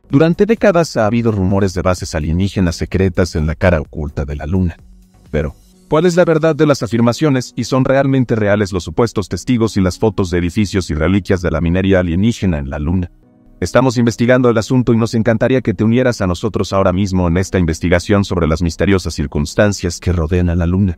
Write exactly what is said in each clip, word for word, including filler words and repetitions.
Durante décadas ha habido rumores de bases alienígenas secretas en la cara oculta de la Luna. Pero, ¿cuál es la verdad de las afirmaciones y son realmente reales los supuestos testigos y las fotos de edificios y reliquias de la minería alienígena en la Luna? Estamos investigando el asunto y nos encantaría que te unieras a nosotros ahora mismo en esta investigación sobre las misteriosas circunstancias que rodean a la Luna.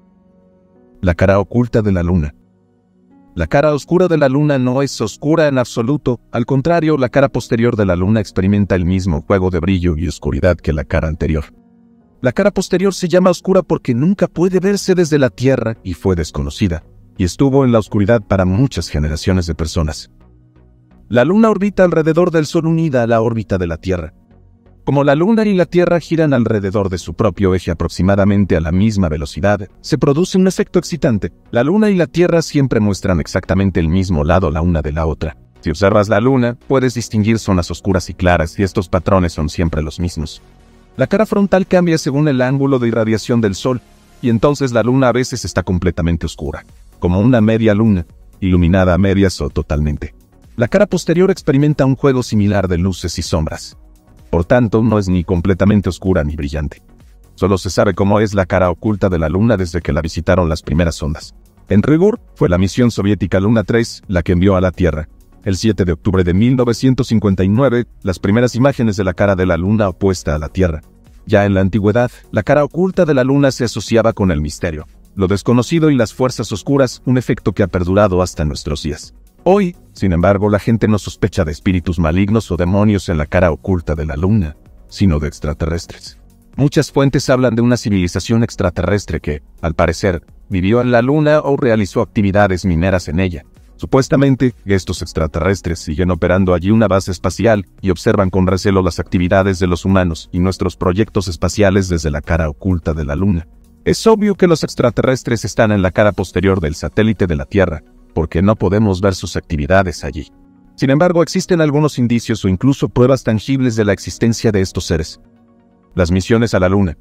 La cara oculta de la Luna. La cara oscura de la Luna no es oscura en absoluto, al contrario, la cara posterior de la Luna experimenta el mismo juego de brillo y oscuridad que la cara anterior. La cara posterior se llama oscura porque nunca puede verse desde la Tierra y fue desconocida, y estuvo en la oscuridad para muchas generaciones de personas. La Luna orbita alrededor del Sol unida a la órbita de la Tierra. Como la Luna y la Tierra giran alrededor de su propio eje aproximadamente a la misma velocidad, se produce un efecto excitante. La Luna y la Tierra siempre muestran exactamente el mismo lado la una de la otra. Si observas la Luna, puedes distinguir zonas oscuras y claras y estos patrones son siempre los mismos. La cara frontal cambia según el ángulo de irradiación del Sol, y entonces la Luna a veces está completamente oscura, como una media luna, iluminada a medias o totalmente. La cara posterior experimenta un juego similar de luces y sombras. Por tanto, no es ni completamente oscura ni brillante. Solo se sabe cómo es la cara oculta de la Luna desde que la visitaron las primeras sondas. En rigor, fue la misión soviética Luna tres la que envió a la Tierra. El siete de octubre de mil novecientos cincuenta y nueve, las primeras imágenes de la cara de la Luna opuesta a la Tierra. Ya en la antigüedad, la cara oculta de la Luna se asociaba con el misterio, lo desconocido y las fuerzas oscuras, un efecto que ha perdurado hasta nuestros días. Hoy, sin embargo, la gente no sospecha de espíritus malignos o demonios en la cara oculta de la Luna, sino de extraterrestres. Muchas fuentes hablan de una civilización extraterrestre que, al parecer, vivió en la Luna o realizó actividades mineras en ella. Supuestamente, estos extraterrestres siguen operando allí una base espacial y observan con recelo las actividades de los humanos y nuestros proyectos espaciales desde la cara oculta de la Luna. Es obvio que los extraterrestres están en la cara posterior del satélite de la Tierra, porque no podemos ver sus actividades allí. Sin embargo, existen algunos indicios o incluso pruebas tangibles de la existencia de estos seres. Las misiones a la Luna.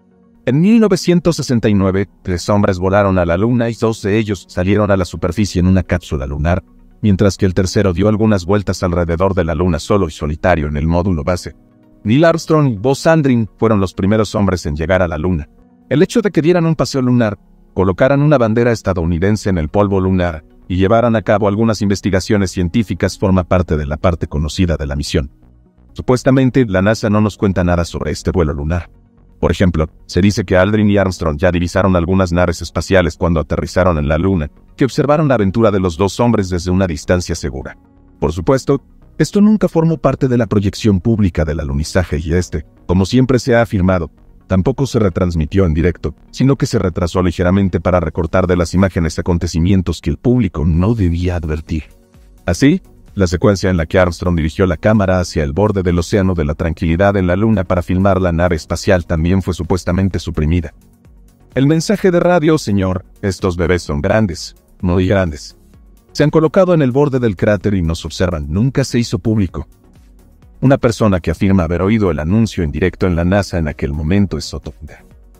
En mil novecientos sesenta y nueve, tres hombres volaron a la Luna y dos de ellos salieron a la superficie en una cápsula lunar, mientras que el tercero dio algunas vueltas alrededor de la Luna solo y solitario en el módulo base. Neil Armstrong y Buzz Aldrin fueron los primeros hombres en llegar a la Luna. El hecho de que dieran un paseo lunar, colocaran una bandera estadounidense en el polvo lunar y llevaran a cabo algunas investigaciones científicas forma parte de la parte conocida de la misión. Supuestamente, la NASA no nos cuenta nada sobre este vuelo lunar. Por ejemplo, se dice que Aldrin y Armstrong ya divisaron algunas naves espaciales cuando aterrizaron en la Luna, que observaron la aventura de los dos hombres desde una distancia segura. Por supuesto, esto nunca formó parte de la proyección pública del alunizaje y este, como siempre se ha afirmado, tampoco se retransmitió en directo, sino que se retrasó ligeramente para recortar de las imágenes acontecimientos que el público no debía advertir. Así, la secuencia en la que Armstrong dirigió la cámara hacia el borde del Océano de la Tranquilidad en la Luna para filmar la nave espacial también fue supuestamente suprimida. El mensaje de radio, señor, estos bebés son grandes, muy grandes. Se han colocado en el borde del cráter y nos observan, nunca se hizo público. Una persona que afirma haber oído el anuncio en directo en la NASA en aquel momento es Otto Binder.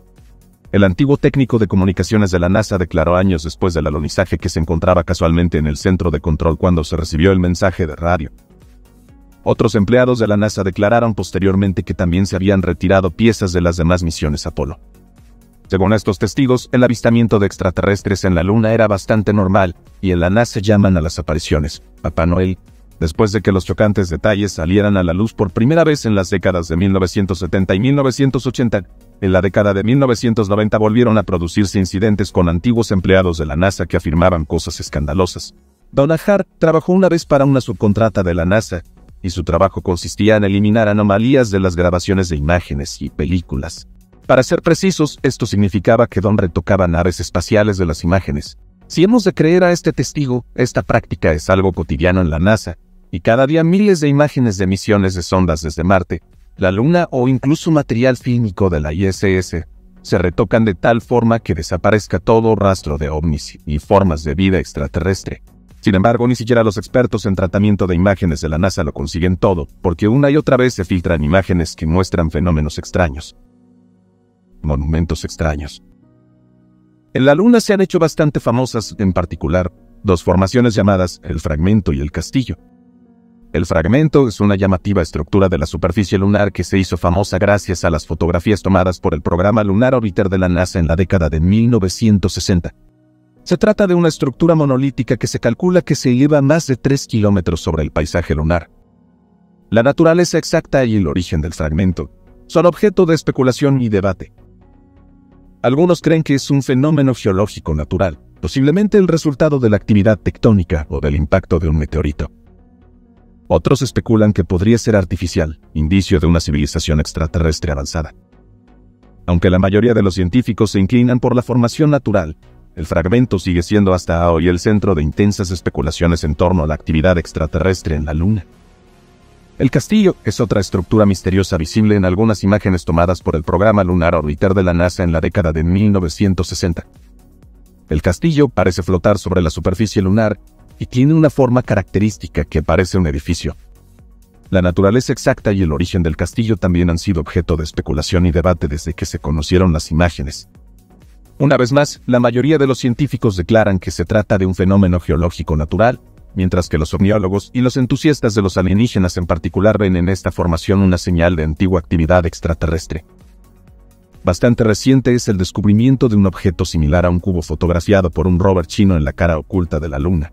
El antiguo técnico de comunicaciones de la NASA declaró años después del alunizaje que se encontraba casualmente en el centro de control cuando se recibió el mensaje de radio. Otros empleados de la NASA declararon posteriormente que también se habían retirado piezas de las demás misiones Apolo. Según estos testigos, el avistamiento de extraterrestres en la Luna era bastante normal, y en la NASA llaman a las apariciones Papá Noel, después de que los chocantes detalles salieran a la luz por primera vez en las décadas de mil novecientos setenta y mil novecientos ochenta. En la década de mil novecientos noventa volvieron a producirse incidentes con antiguos empleados de la NASA que afirmaban cosas escandalosas. Donna Hart trabajó una vez para una subcontrata de la NASA, y su trabajo consistía en eliminar anomalías de las grabaciones de imágenes y películas. Para ser precisos, esto significaba que Don retocaba naves espaciales de las imágenes. Si hemos de creer a este testigo, esta práctica es algo cotidiano en la NASA, y cada día miles de imágenes de misiones de sondas desde Marte, la Luna o incluso material fílmico de la I S S se retocan de tal forma que desaparezca todo rastro de ovnis y formas de vida extraterrestre. Sin embargo, ni siquiera los expertos en tratamiento de imágenes de la NASA lo consiguen todo, porque una y otra vez se filtran imágenes que muestran fenómenos extraños. Monumentos extraños. En la Luna se han hecho bastante famosas, en particular, dos formaciones llamadas el Fragmento y el Castillo. El fragmento es una llamativa estructura de la superficie lunar que se hizo famosa gracias a las fotografías tomadas por el programa Lunar Orbiter de la NASA en la década de mil novecientos sesenta. Se trata de una estructura monolítica que se calcula que se eleva más de tres kilómetros sobre el paisaje lunar. La naturaleza exacta y el origen del fragmento son objeto de especulación y debate. Algunos creen que es un fenómeno geológico natural, posiblemente el resultado de la actividad tectónica o del impacto de un meteorito. Otros especulan que podría ser artificial, indicio de una civilización extraterrestre avanzada. Aunque la mayoría de los científicos se inclinan por la formación natural, el fragmento sigue siendo hasta hoy el centro de intensas especulaciones en torno a la actividad extraterrestre en la Luna. El castillo es otra estructura misteriosa visible en algunas imágenes tomadas por el programa Lunar Orbiter de la NASA en la década de mil novecientos sesenta. El castillo parece flotar sobre la superficie lunar y tiene una forma característica que parece un edificio. La naturaleza exacta y el origen del castillo también han sido objeto de especulación y debate desde que se conocieron las imágenes. Una vez más, la mayoría de los científicos declaran que se trata de un fenómeno geológico natural, mientras que los omniólogos y los entusiastas de los alienígenas en particular ven en esta formación una señal de antigua actividad extraterrestre. Bastante reciente es el descubrimiento de un objeto similar a un cubo fotografiado por un rover chino en la cara oculta de la Luna.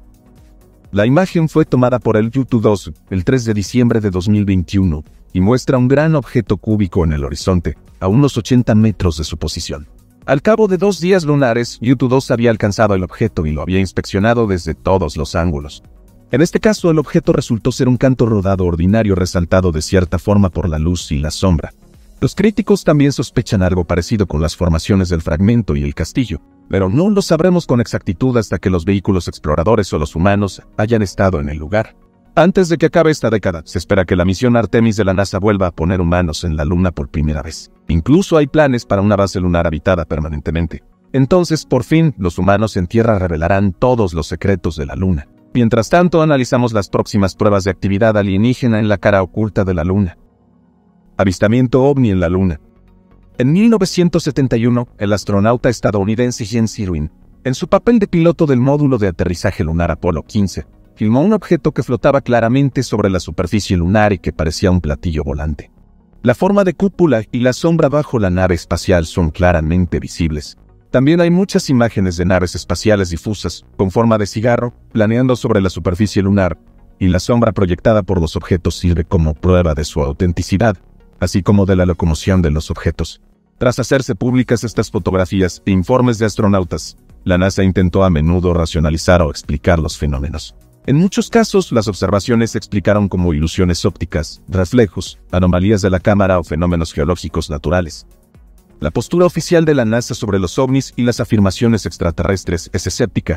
La imagen fue tomada por el Yutu dos el tres de diciembre de dos mil veintiuno y muestra un gran objeto cúbico en el horizonte, a unos ochenta metros de su posición. Al cabo de dos días lunares, Yutu dos había alcanzado el objeto y lo había inspeccionado desde todos los ángulos. En este caso, el objeto resultó ser un canto rodado ordinario resaltado de cierta forma por la luz y la sombra. Los críticos también sospechan algo parecido con las formaciones del fragmento y el castillo, pero no lo sabremos con exactitud hasta que los vehículos exploradores o los humanos hayan estado en el lugar. Antes de que acabe esta década, se espera que la misión Artemis de la NASA vuelva a poner humanos en la Luna por primera vez. Incluso hay planes para una base lunar habitada permanentemente. Entonces, por fin, los humanos en Tierra revelarán todos los secretos de la Luna. Mientras tanto, analizamos las próximas pruebas de actividad alienígena en la cara oculta de la Luna. Avistamiento ovni en la Luna. En mil novecientos setenta y uno, el astronauta estadounidense Jens Irwin, en su papel de piloto del módulo de aterrizaje lunar Apolo quince, filmó un objeto que flotaba claramente sobre la superficie lunar y que parecía un platillo volante. La forma de cúpula y la sombra bajo la nave espacial son claramente visibles. También hay muchas imágenes de naves espaciales difusas, con forma de cigarro, planeando sobre la superficie lunar, y la sombra proyectada por los objetos sirve como prueba de su autenticidad, así como de la locomoción de los objetos. Tras hacerse públicas estas fotografías e informes de astronautas, la NASA intentó a menudo racionalizar o explicar los fenómenos. En muchos casos, las observaciones se explicaron como ilusiones ópticas, reflejos, anomalías de la cámara o fenómenos geológicos naturales. La postura oficial de la NASA sobre los ovnis y las afirmaciones extraterrestres es escéptica,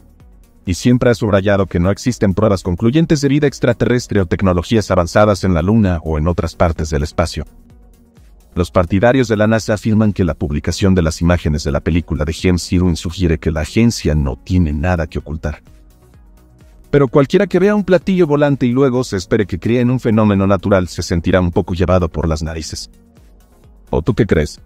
y siempre ha subrayado que no existen pruebas concluyentes de vida extraterrestre o tecnologías avanzadas en la Luna o en otras partes del espacio. Los partidarios de la NASA afirman que la publicación de las imágenes de la película de Jens Irwin sugiere que la agencia no tiene nada que ocultar. Pero cualquiera que vea un platillo volante y luego se espere que creen un fenómeno natural se sentirá un poco llevado por las narices. ¿O tú qué crees?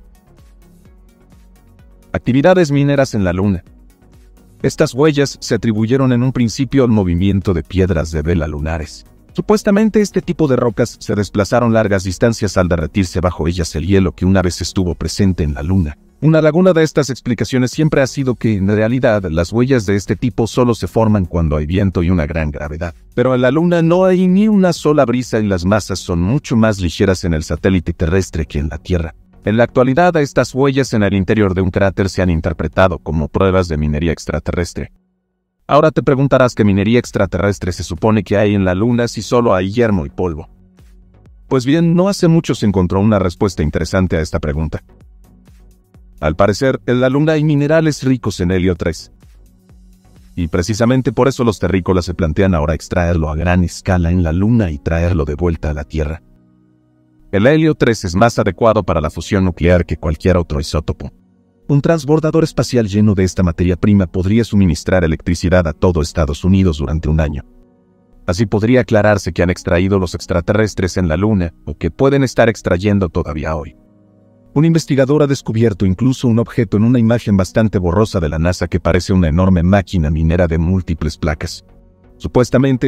Actividades mineras en la Luna. Estas huellas se atribuyeron en un principio al movimiento de piedras de vela lunares. Supuestamente este tipo de rocas se desplazaron largas distancias al derretirse bajo ellas el hielo que una vez estuvo presente en la Luna. Una laguna de estas explicaciones siempre ha sido que, en realidad, las huellas de este tipo solo se forman cuando hay viento y una gran gravedad. Pero en la Luna no hay ni una sola brisa y las masas son mucho más ligeras en el satélite terrestre que en la Tierra. En la actualidad, estas huellas en el interior de un cráter se han interpretado como pruebas de minería extraterrestre. Ahora te preguntarás qué minería extraterrestre se supone que hay en la Luna si solo hay yermo y polvo. Pues bien, no hace mucho se encontró una respuesta interesante a esta pregunta. Al parecer, en la Luna hay minerales ricos en helio tres. Y precisamente por eso los terrícolas se plantean ahora extraerlo a gran escala en la Luna y traerlo de vuelta a la Tierra. El helio tres es más adecuado para la fusión nuclear que cualquier otro isótopo. Un transbordador espacial lleno de esta materia prima podría suministrar electricidad a todo Estados Unidos durante un año. Así podría aclararse que han extraído los extraterrestres en la Luna o que pueden estar extrayendo todavía hoy. Un investigador ha descubierto incluso un objeto en una imagen bastante borrosa de la NASA que parece una enorme máquina minera de múltiples placas. Supuestamente,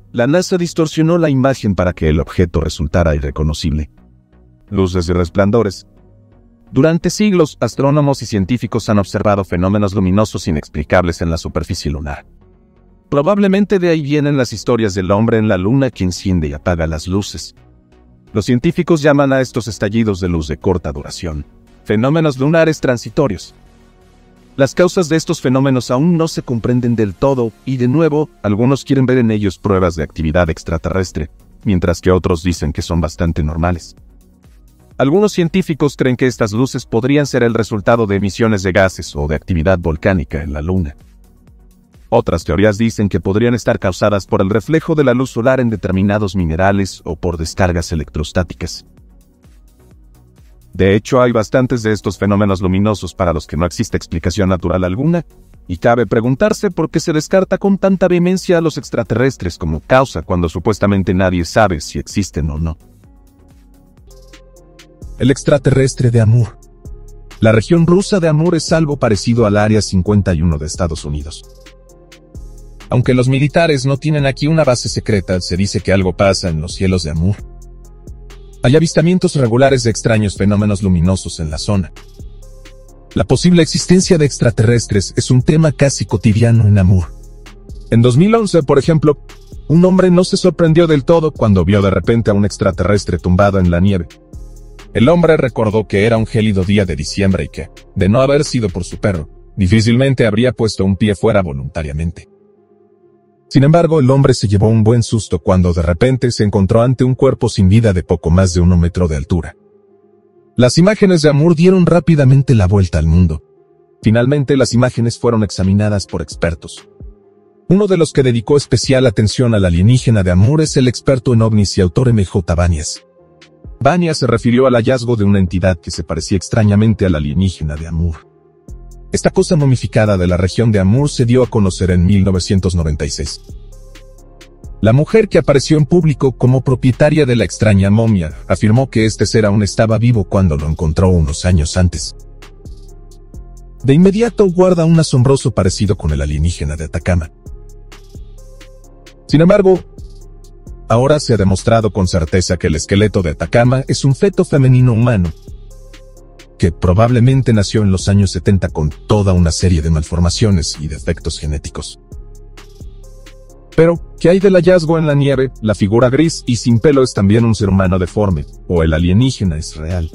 la NASA distorsionó la imagen para que el objeto resultara irreconocible. Luces y resplandores. Durante siglos, astrónomos y científicos han observado fenómenos luminosos inexplicables en la superficie lunar. Probablemente de ahí vienen las historias del hombre en la luna que enciende y apaga las luces. Los científicos llaman a estos estallidos de luz de corta duración fenómenos lunares transitorios. Las causas de estos fenómenos aún no se comprenden del todo y, de nuevo, algunos quieren ver en ellos pruebas de actividad extraterrestre, mientras que otros dicen que son bastante normales. Algunos científicos creen que estas luces podrían ser el resultado de emisiones de gases o de actividad volcánica en la Luna. Otras teorías dicen que podrían estar causadas por el reflejo de la luz solar en determinados minerales o por descargas electrostáticas. De hecho, hay bastantes de estos fenómenos luminosos para los que no existe explicación natural alguna, y cabe preguntarse por qué se descarta con tanta vehemencia a los extraterrestres como causa cuando supuestamente nadie sabe si existen o no. El extraterrestre de Amur. La región rusa de Amur es algo parecido al Área cincuenta y uno de Estados Unidos. Aunque los militares no tienen aquí una base secreta, se dice que algo pasa en los cielos de Amur. Hay avistamientos regulares de extraños fenómenos luminosos en la zona. La posible existencia de extraterrestres es un tema casi cotidiano en Amur. En dos mil once, por ejemplo, un hombre no se sorprendió del todo cuando vio de repente a un extraterrestre tumbado en la nieve. El hombre recordó que era un gélido día de diciembre y que, de no haber sido por su perro, difícilmente habría puesto un pie fuera voluntariamente. Sin embargo, el hombre se llevó un buen susto cuando de repente se encontró ante un cuerpo sin vida de poco más de un metro de altura. Las imágenes de Amur dieron rápidamente la vuelta al mundo. Finalmente, las imágenes fueron examinadas por expertos. Uno de los que dedicó especial atención al alienígena de Amur es el experto en ovnis y autor M J Banias. Banias se refirió al hallazgo de una entidad que se parecía extrañamente al alienígena de Amur. Esta cosa momificada de la región de Amur se dio a conocer en mil novecientos noventa y seis. La mujer que apareció en público como propietaria de la extraña momia afirmó que este ser aún estaba vivo cuando lo encontró unos años antes. De inmediato guarda un asombroso parecido con el alienígena de Atacama. Sin embargo, ahora se ha demostrado con certeza que el esqueleto de Atacama es un feto femenino humano, que probablemente nació en los años setenta con toda una serie de malformaciones y defectos genéticos. Pero, ¿qué hay del hallazgo en la nieve? La figura gris y sin pelo es también un ser humano deforme, o el alienígena es real.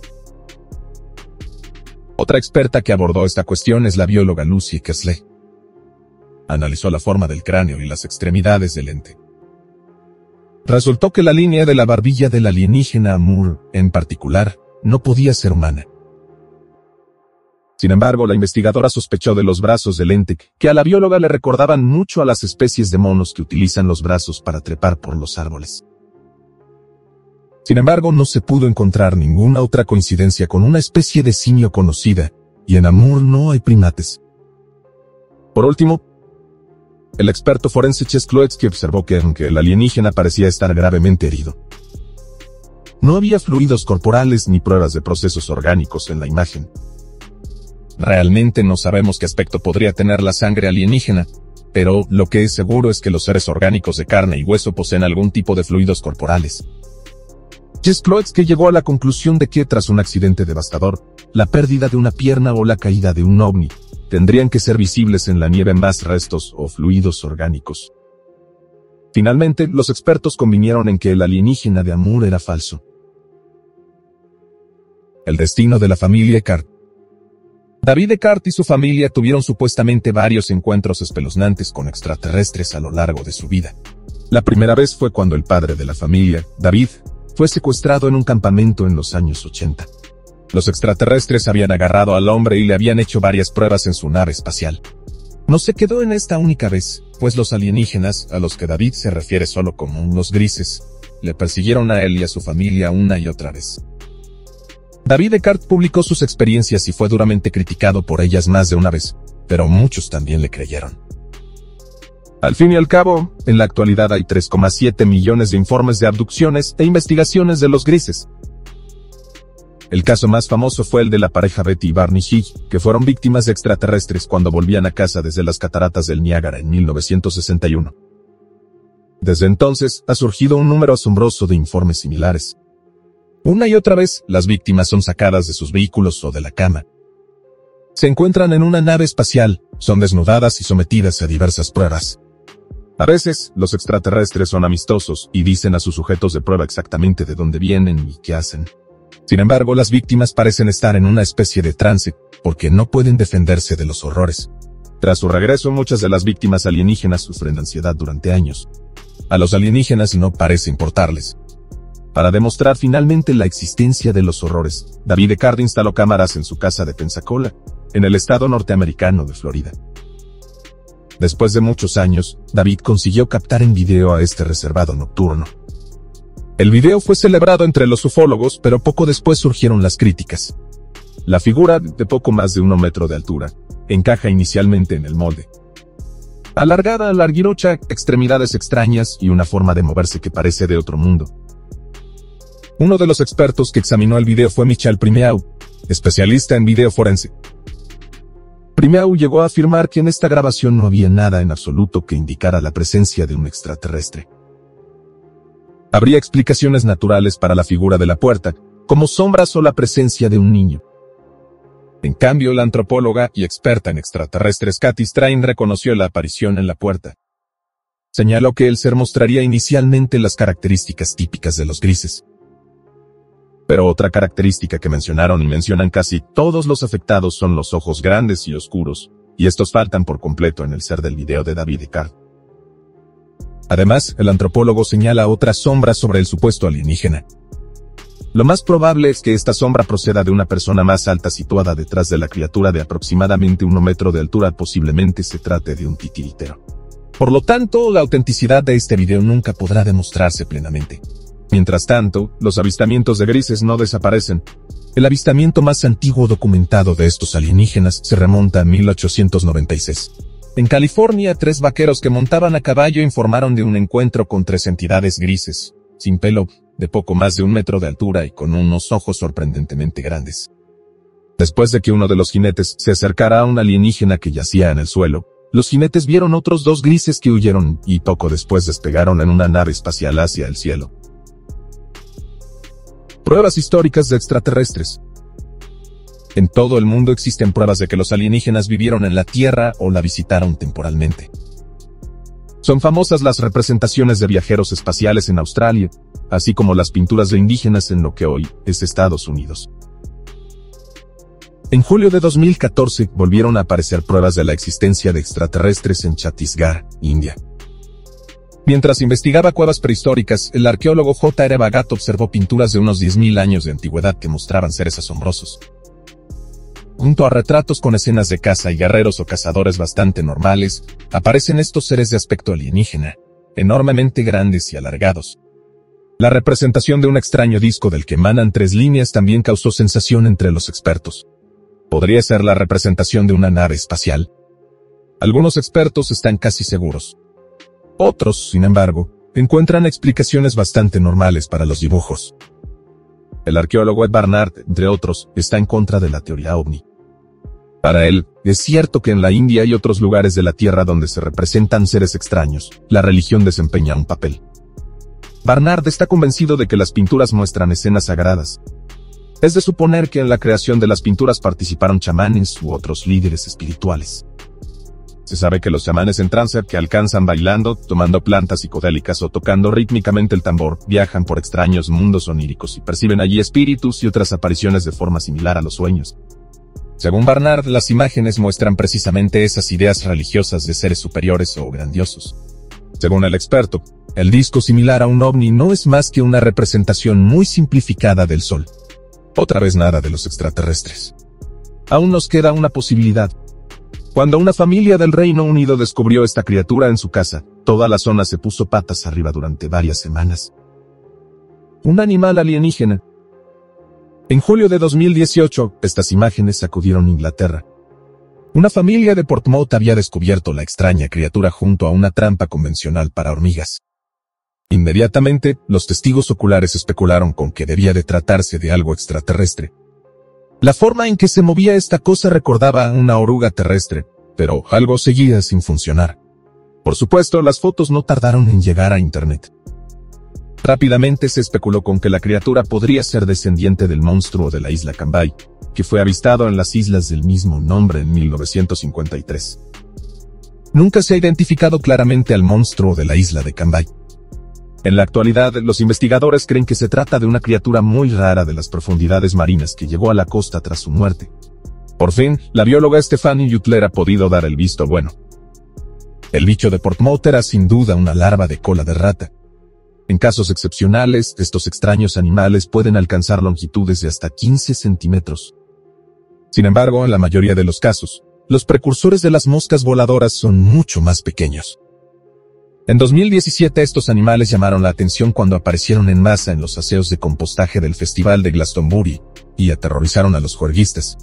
Otra experta que abordó esta cuestión es la bióloga Lucy Kessler. Analizó la forma del cráneo y las extremidades del ente. Resultó que la línea de la barbilla del alienígena Amur, en particular, no podía ser humana. Sin embargo, la investigadora sospechó de los brazos del ente, que a la bióloga le recordaban mucho a las especies de monos que utilizan los brazos para trepar por los árboles. Sin embargo, no se pudo encontrar ninguna otra coincidencia con una especie de simio conocida, y en Amur no hay primates. Por último, el experto forense Cheskloetsky observó que, aunque el alienígena parecía estar gravemente herido, no había fluidos corporales ni pruebas de procesos orgánicos en la imagen. Realmente no sabemos qué aspecto podría tener la sangre alienígena, pero lo que es seguro es que los seres orgánicos de carne y hueso poseen algún tipo de fluidos corporales. Cheskloetsky llegó a la conclusión de que tras un accidente devastador, la pérdida de una pierna o la caída de un ovni, tendrían que ser visibles en la nieve más restos o fluidos orgánicos. Finalmente, los expertos convinieron en que el alienígena de Amur era falso. El destino de la familia Eckart. David Eckart y su familia tuvieron supuestamente varios encuentros espeluznantes con extraterrestres a lo largo de su vida. La primera vez fue cuando el padre de la familia, David, fue secuestrado en un campamento en los años ochenta. Los extraterrestres habían agarrado al hombre y le habían hecho varias pruebas en su nave espacial. No se quedó en esta única vez, pues los alienígenas, a los que David se refiere solo como unos grises, le persiguieron a él y a su familia una y otra vez. David Eckart publicó sus experiencias y fue duramente criticado por ellas más de una vez, pero muchos también le creyeron. Al fin y al cabo, en la actualidad hay tres coma siete millones de informes de abducciones e investigaciones de los grises. El caso más famoso fue el de la pareja Betty y Barney Hill, que fueron víctimas de extraterrestres cuando volvían a casa desde las cataratas del Niágara en mil novecientos sesenta y uno. Desde entonces, ha surgido un número asombroso de informes similares. Una y otra vez, las víctimas son sacadas de sus vehículos o de la cama. Se encuentran en una nave espacial, son desnudadas y sometidas a diversas pruebas. A veces, los extraterrestres son amistosos y dicen a sus sujetos de prueba exactamente de dónde vienen y qué hacen. Sin embargo, las víctimas parecen estar en una especie de trance, porque no pueden defenderse de los horrores. Tras su regreso, muchas de las víctimas alienígenas sufren ansiedad durante años. A los alienígenas no parece importarles. Para demostrar finalmente la existencia de los horrores, David Icard instaló cámaras en su casa de Pensacola, en el estado norteamericano de Florida. Después de muchos años, David consiguió captar en video a este reservado nocturno. El video fue celebrado entre los ufólogos, pero poco después surgieron las críticas. La figura, de poco más de un metro de altura, encaja inicialmente en el molde. Alargada, larguirucha, extremidades extrañas y una forma de moverse que parece de otro mundo. Uno de los expertos que examinó el video fue Michel Primeau, especialista en video forense. Primeau llegó a afirmar que en esta grabación no había nada en absoluto que indicara la presencia de un extraterrestre. Habría explicaciones naturales para la figura de la puerta, como sombras o la presencia de un niño. En cambio, la antropóloga y experta en extraterrestres Kathy Strain reconoció la aparición en la puerta. Señaló que el ser mostraría inicialmente las características típicas de los grises. Pero otra característica que mencionaron y mencionan casi todos los afectados son los ojos grandes y oscuros, y estos faltan por completo en el ser del video de David Icard. Además, el antropólogo señala otra sombra sobre el supuesto alienígena. Lo más probable es que esta sombra proceda de una persona más alta situada detrás de la criatura de aproximadamente un metro de altura, posiblemente se trate de un titiritero. Por lo tanto, la autenticidad de este video nunca podrá demostrarse plenamente. Mientras tanto, los avistamientos de grises no desaparecen. El avistamiento más antiguo documentado de estos alienígenas se remonta a mil ochocientos noventa y seis. En California, tres vaqueros que montaban a caballo informaron de un encuentro con tres entidades grises, sin pelo, de poco más de un metro de altura y con unos ojos sorprendentemente grandes. Después de que uno de los jinetes se acercara a un alienígena que yacía en el suelo, los jinetes vieron otros dos grises que huyeron y poco después despegaron en una nave espacial hacia el cielo. Pruebas históricas de extraterrestres. En todo el mundo existen pruebas de que los alienígenas vivieron en la Tierra o la visitaron temporalmente. Son famosas las representaciones de viajeros espaciales en Australia, así como las pinturas de indígenas en lo que hoy es Estados Unidos. En julio de dos mil catorce volvieron a aparecer pruebas de la existencia de extraterrestres en Chhattisgarh, India. Mientras investigaba cuevas prehistóricas, el arqueólogo J R Bhagat observó pinturas de unos diez mil años de antigüedad que mostraban seres asombrosos. Junto a retratos con escenas de caza y guerreros o cazadores bastante normales, aparecen estos seres de aspecto alienígena, enormemente grandes y alargados. La representación de un extraño disco del que emanan tres líneas también causó sensación entre los expertos. ¿Podría ser la representación de una nave espacial? Algunos expertos están casi seguros. Otros, sin embargo, encuentran explicaciones bastante normales para los dibujos. El arqueólogo Ed Barnard, entre otros, está en contra de la teoría ovni. Para él, es cierto que en la India y otros lugares de la Tierra donde se representan seres extraños, la religión desempeña un papel. Barnard está convencido de que las pinturas muestran escenas sagradas. Es de suponer que en la creación de las pinturas participaron chamanes u otros líderes espirituales. Se sabe que los chamanes en trance que alcanzan bailando, tomando plantas psicodélicas o tocando rítmicamente el tambor, viajan por extraños mundos oníricos y perciben allí espíritus y otras apariciones de forma similar a los sueños. Según Barnard, las imágenes muestran precisamente esas ideas religiosas de seres superiores o grandiosos. Según el experto, el disco similar a un ovni no es más que una representación muy simplificada del Sol. Otra vez nada de los extraterrestres. Aún nos queda una posibilidad. Cuando una familia del Reino Unido descubrió esta criatura en su casa, toda la zona se puso patas arriba durante varias semanas. Un animal alienígena. En julio de dos mil dieciocho, estas imágenes sacudieron Inglaterra. Una familia de Portsmouth había descubierto la extraña criatura junto a una trampa convencional para hormigas. Inmediatamente, los testigos oculares especularon con que debía de tratarse de algo extraterrestre. La forma en que se movía esta cosa recordaba a una oruga terrestre, pero algo seguía sin funcionar. Por supuesto, las fotos no tardaron en llegar a Internet. Rápidamente se especuló con que la criatura podría ser descendiente del monstruo de la isla Cambay, que fue avistado en las islas del mismo nombre en mil novecientos cincuenta y tres. Nunca se ha identificado claramente al monstruo de la isla de Cambay. En la actualidad, los investigadores creen que se trata de una criatura muy rara de las profundidades marinas que llegó a la costa tras su muerte. Por fin, la bióloga Stephanie Yutler ha podido dar el visto bueno. El bicho de Portsmouth era sin duda una larva de cola de rata. En casos excepcionales, estos extraños animales pueden alcanzar longitudes de hasta quince centímetros. Sin embargo, en la mayoría de los casos, los precursores de las moscas voladoras son mucho más pequeños. En dos mil diecisiete estos animales llamaron la atención cuando aparecieron en masa en los aseos de compostaje del Festival de Glastonbury y aterrorizaron a los juerguistas.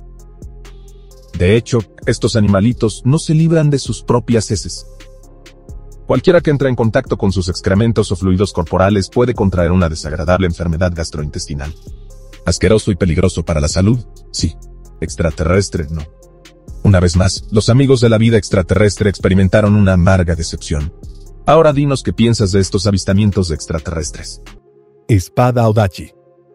De hecho, estos animalitos no se libran de sus propias heces. Cualquiera que entra en contacto con sus excrementos o fluidos corporales puede contraer una desagradable enfermedad gastrointestinal. Asqueroso y peligroso para la salud, sí. Extraterrestre, no. Una vez más, los amigos de la vida extraterrestre experimentaron una amarga decepción. Ahora dinos qué piensas de estos avistamientos de extraterrestres. Espada Odachi.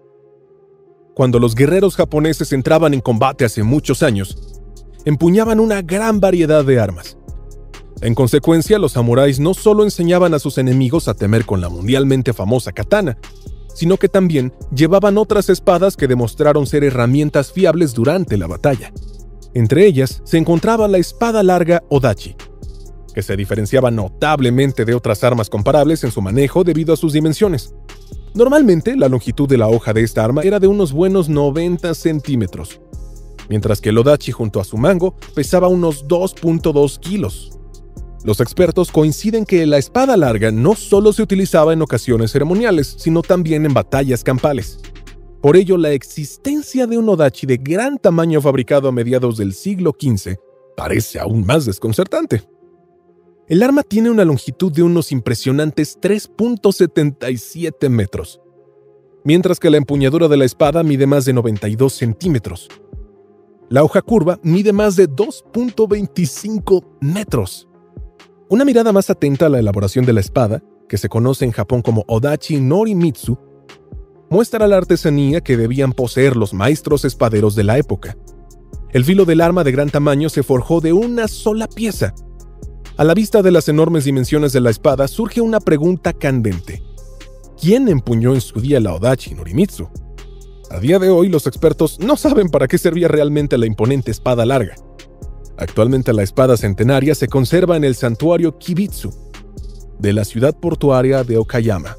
Cuando los guerreros japoneses entraban en combate hace muchos años, empuñaban una gran variedad de armas. En consecuencia, los samuráis no solo enseñaban a sus enemigos a temer con la mundialmente famosa katana, sino que también llevaban otras espadas que demostraron ser herramientas fiables durante la batalla. Entre ellas se encontraba la espada larga Odachi, que se diferenciaba notablemente de otras armas comparables en su manejo debido a sus dimensiones. Normalmente, la longitud de la hoja de esta arma era de unos buenos noventa centímetros, mientras que el Odachi junto a su mango pesaba unos dos punto dos kilos. Los expertos coinciden que la espada larga no solo se utilizaba en ocasiones ceremoniales, sino también en batallas campales. Por ello, la existencia de un Odachi de gran tamaño fabricado a mediados del siglo quince parece aún más desconcertante. El arma tiene una longitud de unos impresionantes tres punto setenta y siete metros, mientras que la empuñadura de la espada mide más de noventa y dos centímetros. La hoja curva mide más de dos punto veinticinco metros. Una mirada más atenta a la elaboración de la espada, que se conoce en Japón como Odachi Norimitsu, muestra la artesanía que debían poseer los maestros espaderos de la época. El filo del arma de gran tamaño se forjó de una sola pieza. A la vista de las enormes dimensiones de la espada surge una pregunta candente. ¿Quién empuñó en su día la Odachi Norimitsu? A día de hoy, los expertos no saben para qué servía realmente la imponente espada larga. Actualmente la espada centenaria se conserva en el santuario Kibitsu de la ciudad portuaria de Okayama.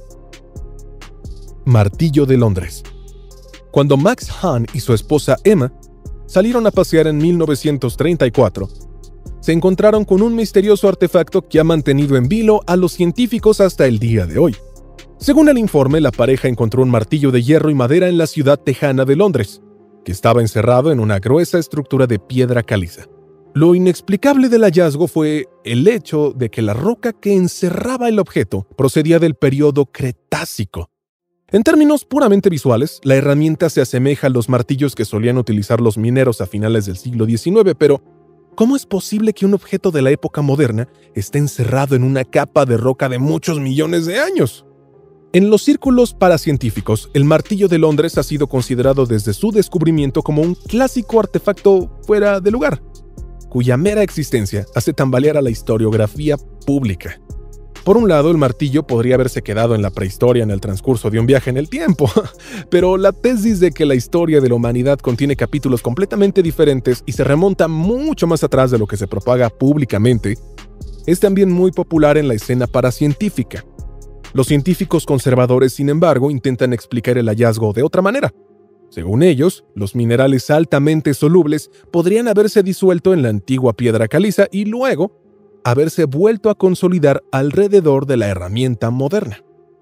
Martillo de Londres. Cuando Max Hahn y su esposa Emma salieron a pasear en mil novecientos treinta y cuatro, se encontraron con un misterioso artefacto que ha mantenido en vilo a los científicos hasta el día de hoy. Según el informe, la pareja encontró un martillo de hierro y madera en la ciudad tejana de Londres, que estaba encerrado en una gruesa estructura de piedra caliza. Lo inexplicable del hallazgo fue el hecho de que la roca que encerraba el objeto procedía del período Cretácico. En términos puramente visuales, la herramienta se asemeja a los martillos que solían utilizar los mineros a finales del siglo diecinueve, pero ¿cómo es posible que un objeto de la época moderna esté encerrado en una capa de roca de muchos millones de años? En los círculos paracientíficos, el martillo de Londres ha sido considerado desde su descubrimiento como un clásico artefacto fuera de lugar, cuya mera existencia hace tambalear a la historiografía pública. Por un lado, el martillo podría haberse quedado en la prehistoria en el transcurso de un viaje en el tiempo, pero la tesis de que la historia de la humanidad contiene capítulos completamente diferentes y se remonta mucho más atrás de lo que se propaga públicamente, es también muy popular en la escena paracientífica. Los científicos conservadores, sin embargo, intentan explicar el hallazgo de otra manera. Según ellos, los minerales altamente solubles podrían haberse disuelto en la antigua piedra caliza y luego haberse vuelto a consolidar alrededor de la herramienta moderna.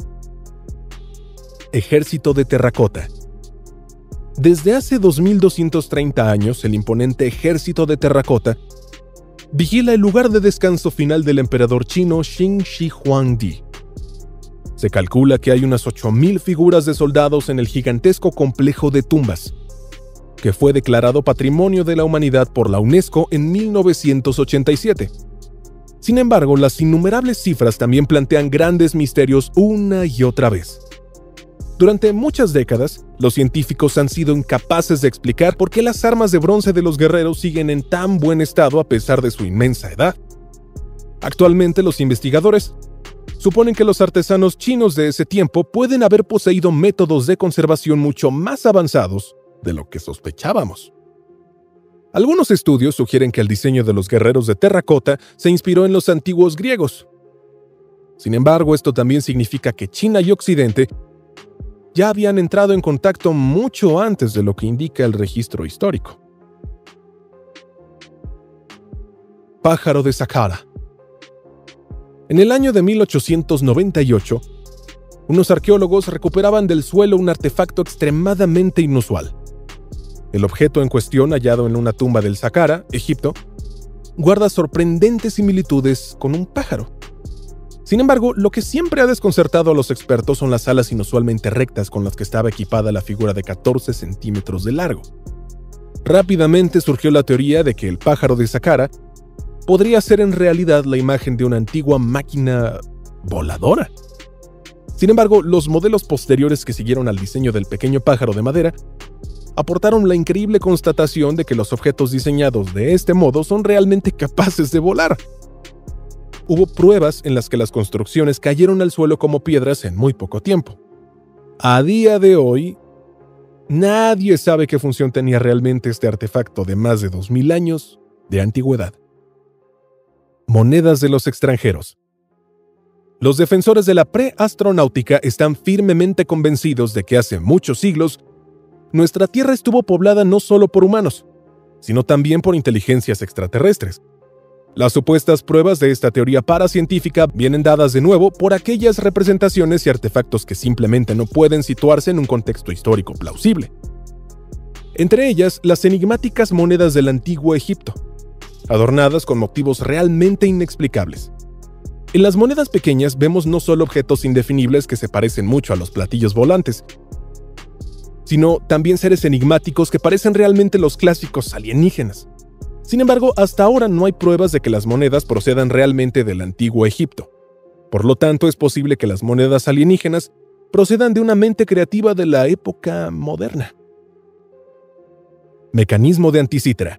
Ejército de terracota. Desde hace dos mil doscientos treinta años, el imponente ejército de terracota vigila el lugar de descanso final del emperador chino Qin Shi Huangdi. Se calcula que hay unas ocho mil figuras de soldados en el gigantesco complejo de tumbas, que fue declarado Patrimonio de la Humanidad por la UNESCO en mil novecientos ochenta y siete. Sin embargo, las innumerables cifras también plantean grandes misterios una y otra vez. Durante muchas décadas, los científicos han sido incapaces de explicar por qué las armas de bronce de los guerreros siguen en tan buen estado a pesar de su inmensa edad. Actualmente, los investigadores suponen que los artesanos chinos de ese tiempo pueden haber poseído métodos de conservación mucho más avanzados de lo que sospechábamos. Algunos estudios sugieren que el diseño de los guerreros de terracota se inspiró en los antiguos griegos. Sin embargo, esto también significa que China y Occidente ya habían entrado en contacto mucho antes de lo que indica el registro histórico. Pájaro de Saqqara. En el año de mil ochocientos noventa y ocho, unos arqueólogos recuperaban del suelo un artefacto extremadamente inusual. El objeto en cuestión, hallado en una tumba del Saqqara, Egipto, guarda sorprendentes similitudes con un pájaro. Sin embargo, lo que siempre ha desconcertado a los expertos son las alas inusualmente rectas con las que estaba equipada la figura de catorce centímetros de largo. Rápidamente surgió la teoría de que el pájaro de Saqqara podría ser en realidad la imagen de una antigua máquina voladora. Sin embargo, los modelos posteriores que siguieron al diseño del pequeño pájaro de madera aportaron la increíble constatación de que los objetos diseñados de este modo son realmente capaces de volar. Hubo pruebas en las que las construcciones cayeron al suelo como piedras en muy poco tiempo. A día de hoy, nadie sabe qué función tenía realmente este artefacto de más de dos mil años de antigüedad. Monedas de los extranjeros. Los defensores de la preastronáutica están firmemente convencidos de que hace muchos siglos nuestra Tierra estuvo poblada no solo por humanos, sino también por inteligencias extraterrestres. Las supuestas pruebas de esta teoría paracientífica vienen dadas de nuevo por aquellas representaciones y artefactos que simplemente no pueden situarse en un contexto histórico plausible. Entre ellas, las enigmáticas monedas del antiguo Egipto, adornadas con motivos realmente inexplicables. En las monedas pequeñas vemos no solo objetos indefinibles que se parecen mucho a los platillos volantes, sino también seres enigmáticos que parecen realmente los clásicos alienígenas. Sin embargo, hasta ahora no hay pruebas de que las monedas procedan realmente del antiguo Egipto. Por lo tanto, es posible que las monedas alienígenas procedan de una mente creativa de la época moderna. Mecanismo de Anticítera.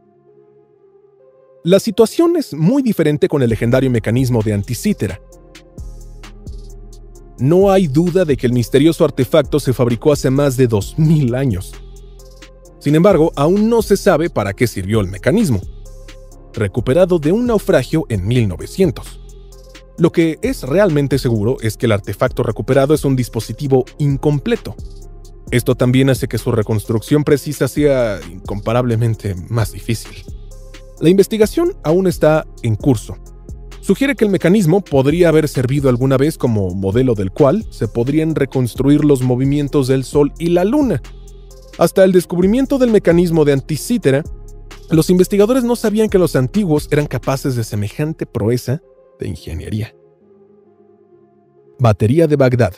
La situación es muy diferente con el legendario mecanismo de Anticítera. No hay duda de que el misterioso artefacto se fabricó hace más de dos mil años. Sin embargo, aún no se sabe para qué sirvió el mecanismo, recuperado de un naufragio en mil novecientos. Lo que es realmente seguro es que el artefacto recuperado es un dispositivo incompleto. Esto también hace que su reconstrucción precisa sea incomparablemente más difícil. La investigación aún está en curso. Sugiere que el mecanismo podría haber servido alguna vez como modelo del cual se podrían reconstruir los movimientos del Sol y la Luna. Hasta el descubrimiento del mecanismo de Anticítera, los investigadores no sabían que los antiguos eran capaces de semejante proeza de ingeniería. Batería de Bagdad.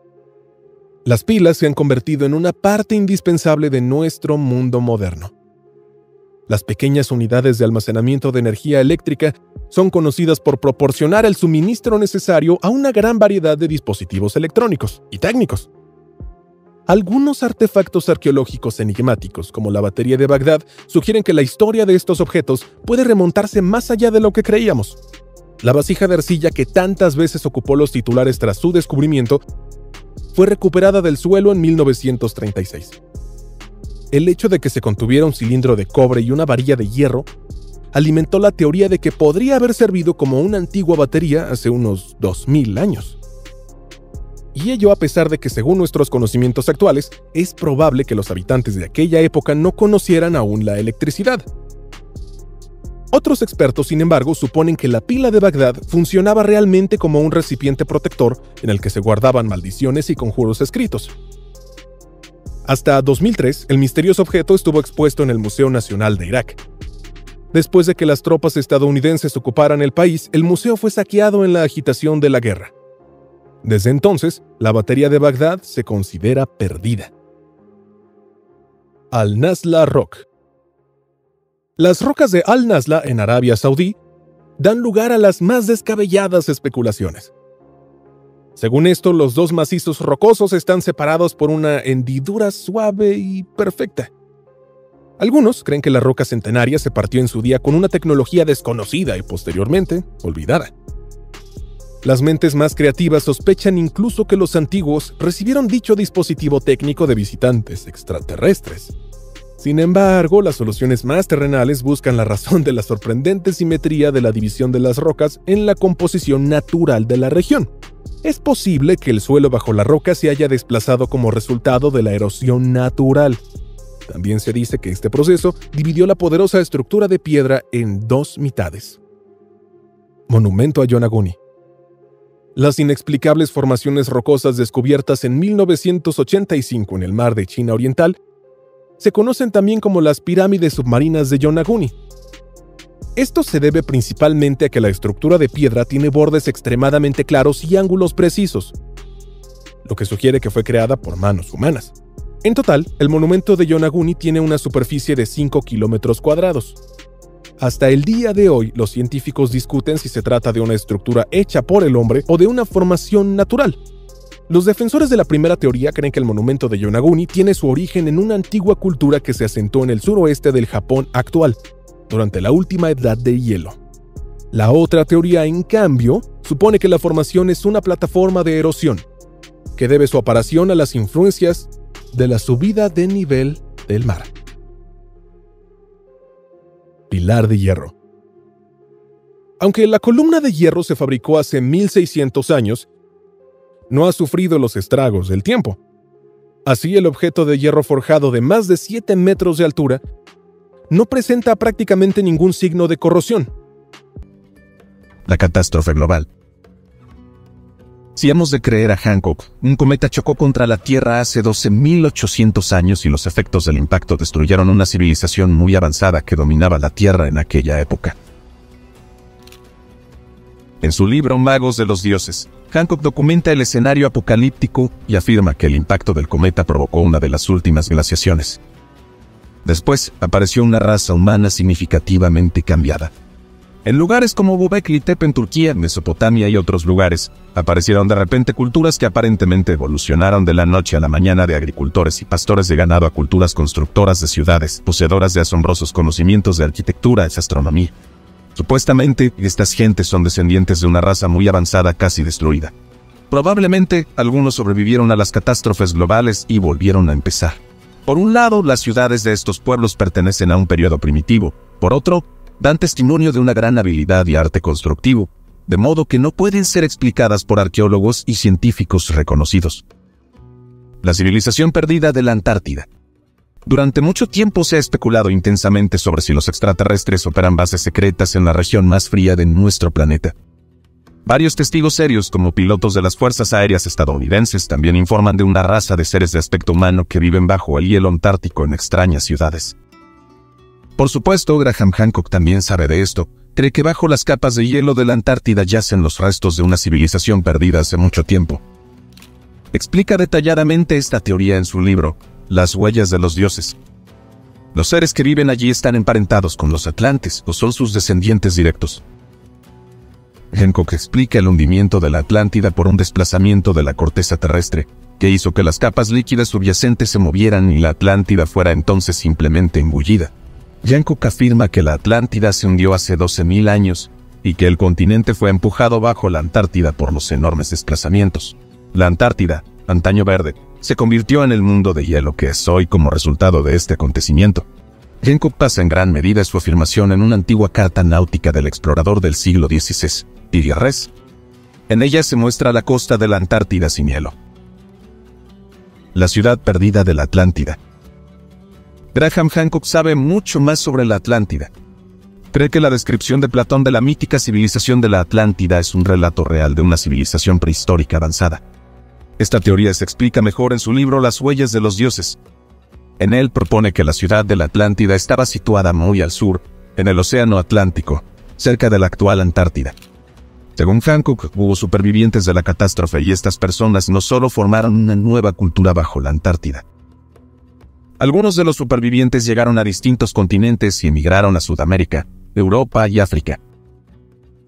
Las pilas se han convertido en una parte indispensable de nuestro mundo moderno. Las pequeñas unidades de almacenamiento de energía eléctrica son conocidas por proporcionar el suministro necesario a una gran variedad de dispositivos electrónicos y técnicos. Algunos artefactos arqueológicos enigmáticos, como la batería de Bagdad, sugieren que la historia de estos objetos puede remontarse más allá de lo que creíamos. La vasija de arcilla que tantas veces ocupó los titulares tras su descubrimiento fue recuperada del suelo en mil novecientos treinta y seis. El hecho de que se contuviera un cilindro de cobre y una varilla de hierro alimentó la teoría de que podría haber servido como una antigua batería hace unos dos mil años. Y ello a pesar de que, según nuestros conocimientos actuales, es probable que los habitantes de aquella época no conocieran aún la electricidad. Otros expertos, sin embargo, suponen que la pila de Bagdad funcionaba realmente como un recipiente protector en el que se guardaban maldiciones y conjuros escritos. Hasta dos mil tres, el misterioso objeto estuvo expuesto en el Museo Nacional de Irak. Después de que las tropas estadounidenses ocuparan el país, el museo fue saqueado en la agitación de la guerra. Desde entonces, la batería de Bagdad se considera perdida. Al-Nazla Rock. Las rocas de Al-Nazla en Arabia Saudí dan lugar a las más descabelladas especulaciones. Según esto, los dos macizos rocosos están separados por una hendidura suave y perfecta. Algunos creen que la roca centenaria se partió en su día con una tecnología desconocida y posteriormente olvidada. Las mentes más creativas sospechan incluso que los antiguos recibieron dicho dispositivo técnico de visitantes extraterrestres. Sin embargo, las soluciones más terrenales buscan la razón de la sorprendente simetría de la división de las rocas en la composición natural de la región. Es posible que el suelo bajo la roca se haya desplazado como resultado de la erosión natural. También se dice que este proceso dividió la poderosa estructura de piedra en dos mitades. Monumento a Yonaguni. Las inexplicables formaciones rocosas descubiertas en mil novecientos ochenta y cinco en el mar de China Oriental se conocen también como las pirámides submarinas de Yonaguni. Esto se debe principalmente a que la estructura de piedra tiene bordes extremadamente claros y ángulos precisos, lo que sugiere que fue creada por manos humanas. En total, el monumento de Yonaguni tiene una superficie de cinco kilómetros cuadrados. Hasta el día de hoy, los científicos discuten si se trata de una estructura hecha por el hombre o de una formación natural. Los defensores de la primera teoría creen que el monumento de Yonaguni tiene su origen en una antigua cultura que se asentó en el suroeste del Japón actual, durante la última edad de hielo. La otra teoría, en cambio, supone que la formación es una plataforma de erosión, que debe su aparición a las influencias de la subida de nivel del mar. Pilar de hierro. Aunque la columna de hierro se fabricó hace mil seiscientos años, no ha sufrido los estragos del tiempo. Así, el objeto de hierro forjado de más de siete metros de altura no presenta prácticamente ningún signo de corrosión. La catástrofe global. Si hemos de creer a Hancock, un cometa chocó contra la Tierra hace doce mil ochocientos años y los efectos del impacto destruyeron una civilización muy avanzada que dominaba la Tierra en aquella época. En su libro Magos de los Dioses, Hancock documenta el escenario apocalíptico y afirma que el impacto del cometa provocó una de las últimas glaciaciones. Después apareció una raza humana significativamente cambiada. En lugares como Göbekli Tepe en Turquía, Mesopotamia y otros lugares, aparecieron de repente culturas que aparentemente evolucionaron de la noche a la mañana, de agricultores y pastores de ganado a culturas constructoras de ciudades, poseedoras de asombrosos conocimientos de arquitectura y astronomía. Supuestamente, estas gentes son descendientes de una raza muy avanzada casi destruida. Probablemente, algunos sobrevivieron a las catástrofes globales y volvieron a empezar. Por un lado, las ciudades de estos pueblos pertenecen a un periodo primitivo. Por otro, dan testimonio de una gran habilidad y arte constructivo, de modo que no pueden ser explicadas por arqueólogos y científicos reconocidos. La civilización perdida de la Antártida. Durante mucho tiempo se ha especulado intensamente sobre si los extraterrestres operan bases secretas en la región más fría de nuestro planeta. Varios testigos serios, como pilotos de las fuerzas aéreas estadounidenses, también informan de una raza de seres de aspecto humano que viven bajo el hielo antártico en extrañas ciudades. Por supuesto, Graham Hancock también sabe de esto. Cree que bajo las capas de hielo de la Antártida yacen los restos de una civilización perdida hace mucho tiempo. Explica detalladamente esta teoría en su libro, Las huellas de los dioses. Los seres que viven allí están emparentados con los atlantes o son sus descendientes directos. Hancock explica el hundimiento de la Atlántida por un desplazamiento de la corteza terrestre, que hizo que las capas líquidas subyacentes se movieran y la Atlántida fuera entonces simplemente embullida. Hancock afirma que la Atlántida se hundió hace doce mil años y que el continente fue empujado bajo la Antártida por los enormes desplazamientos. La Antártida, antaño verde, se convirtió en el mundo de hielo que es hoy como resultado de este acontecimiento. Hancock basa en gran medida su afirmación en una antigua carta náutica del explorador del siglo dieciséis, Pierres. En ella se muestra la costa de la Antártida sin hielo. La ciudad perdida de la Atlántida. Graham Hancock sabe mucho más sobre la Atlántida. Cree que la descripción de Platón de la mítica civilización de la Atlántida es un relato real de una civilización prehistórica avanzada. Esta teoría se explica mejor en su libro Las huellas de los dioses. En él propone que la ciudad de la Atlántida estaba situada muy al sur, en el Océano Atlántico, cerca de la actual Antártida. Según Hancock, hubo supervivientes de la catástrofe y estas personas no solo formaron una nueva cultura bajo la Antártida. Algunos de los supervivientes llegaron a distintos continentes y emigraron a Sudamérica, Europa y África.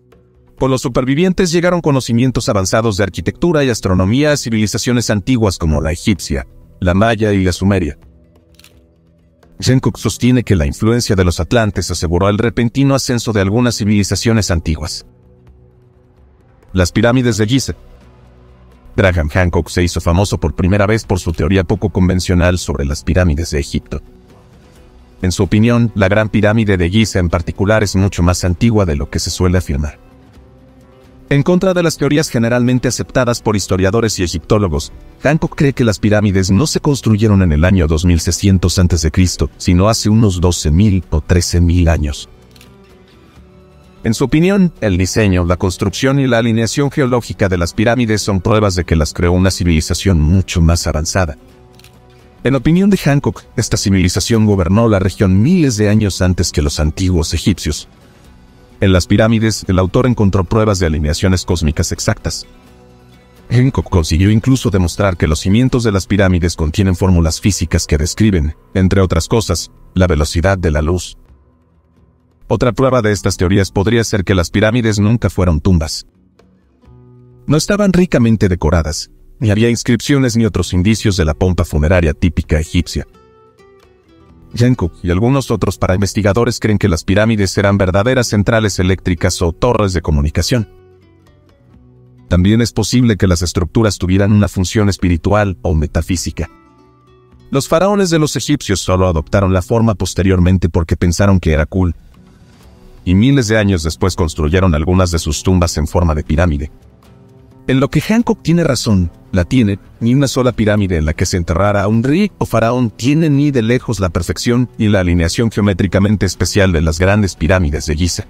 Con los supervivientes llegaron conocimientos avanzados de arquitectura y astronomía a civilizaciones antiguas como la egipcia, la maya y la sumeria. Hancock sostiene que la influencia de los atlantes aseguró el repentino ascenso de algunas civilizaciones antiguas. Las pirámides de Giza. Graham Hancock se hizo famoso por primera vez por su teoría poco convencional sobre las pirámides de Egipto. En su opinión, la Gran Pirámide de Giza en particular es mucho más antigua de lo que se suele afirmar. En contra de las teorías generalmente aceptadas por historiadores y egiptólogos, Hancock cree que las pirámides no se construyeron en el año dos mil seiscientos antes de Cristo, sino hace unos doce mil o trece mil años. En su opinión, el diseño, la construcción y la alineación geológica de las pirámides son pruebas de que las creó una civilización mucho más avanzada. En opinión de Hancock, esta civilización gobernó la región miles de años antes que los antiguos egipcios. En las pirámides, el autor encontró pruebas de alineaciones cósmicas exactas. Hancock consiguió incluso demostrar que los cimientos de las pirámides contienen fórmulas físicas que describen, entre otras cosas, la velocidad de la luz. Otra prueba de estas teorías podría ser que las pirámides nunca fueron tumbas. No estaban ricamente decoradas, ni había inscripciones ni otros indicios de la pompa funeraria típica egipcia. Hancock y algunos otros para investigadores creen que las pirámides eran verdaderas centrales eléctricas o torres de comunicación. También es posible que las estructuras tuvieran una función espiritual o metafísica. Los faraones de los egipcios solo adoptaron la forma posteriormente porque pensaron que era cool, y miles de años después construyeron algunas de sus tumbas en forma de pirámide. En lo que Hancock tiene razón, la tiene, ni una sola pirámide en la que se enterrara a un rey o faraón tiene ni de lejos la perfección y la alineación geométricamente especial de las grandes pirámides de Giza.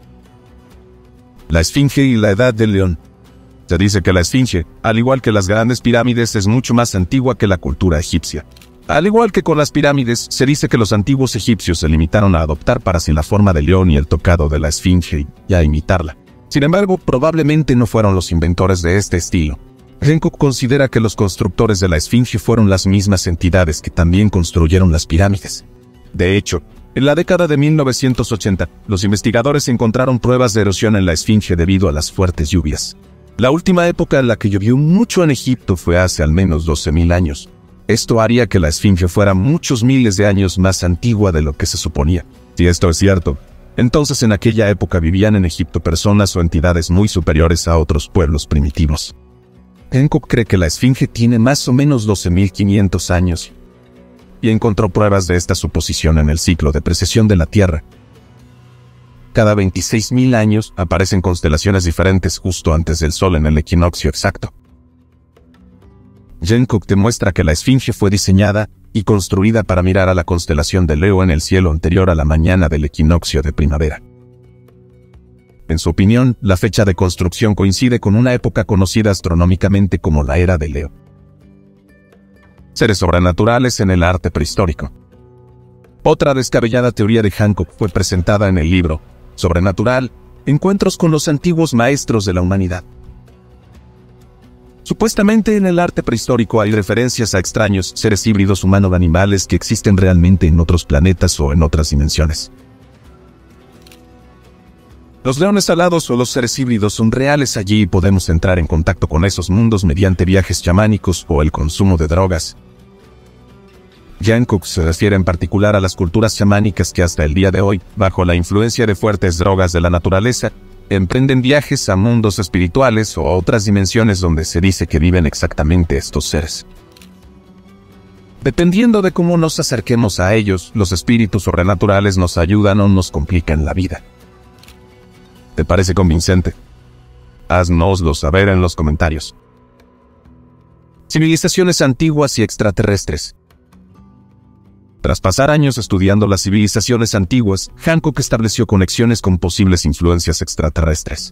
La Esfinge y la Edad del León. Se dice que la Esfinge, al igual que las grandes pirámides, es mucho más antigua que la cultura egipcia. Al igual que con las pirámides, se dice que los antiguos egipcios se limitaron a adoptar para sí la forma del león y el tocado de la Esfinge y a imitarla. Sin embargo, probablemente no fueron los inventores de este estilo. Hancock considera que los constructores de la Esfinge fueron las mismas entidades que también construyeron las pirámides. De hecho, en la década de mil novecientos ochenta, los investigadores encontraron pruebas de erosión en la Esfinge debido a las fuertes lluvias. La última época en la que llovió mucho en Egipto fue hace al menos doce mil años. Esto haría que la Esfinge fuera muchos miles de años más antigua de lo que se suponía. Si esto es cierto, entonces en aquella época vivían en Egipto personas o entidades muy superiores a otros pueblos primitivos. Hancock cree que la Esfinge tiene más o menos doce mil quinientos años, y encontró pruebas de esta suposición en el ciclo de precesión de la Tierra. Cada veintiséis mil años aparecen constelaciones diferentes justo antes del Sol en el equinoccio exacto. Hancock demuestra que la Esfinge fue diseñada y construida para mirar a la constelación de Leo en el cielo anterior a la mañana del equinoccio de primavera. En su opinión, la fecha de construcción coincide con una época conocida astronómicamente como la Era de Leo. Seres sobrenaturales en el arte prehistórico. Otra descabellada teoría de Hancock fue presentada en el libro Sobrenatural, Encuentros con los antiguos maestros de la humanidad. Supuestamente en el arte prehistórico hay referencias a extraños seres híbridos humano-animales que existen realmente en otros planetas o en otras dimensiones. Los leones alados o los seres híbridos son reales allí y podemos entrar en contacto con esos mundos mediante viajes chamánicos o el consumo de drogas. Hancock se refiere en particular a las culturas chamánicas que hasta el día de hoy, bajo la influencia de fuertes drogas de la naturaleza, emprenden viajes a mundos espirituales o a otras dimensiones donde se dice que viven exactamente estos seres. Dependiendo de cómo nos acerquemos a ellos, los espíritus sobrenaturales nos ayudan o nos complican la vida. ¿Te parece convincente? Haznoslo saber en los comentarios. Civilizaciones antiguas y extraterrestres. Tras pasar años estudiando las civilizaciones antiguas, Hancock estableció conexiones con posibles influencias extraterrestres.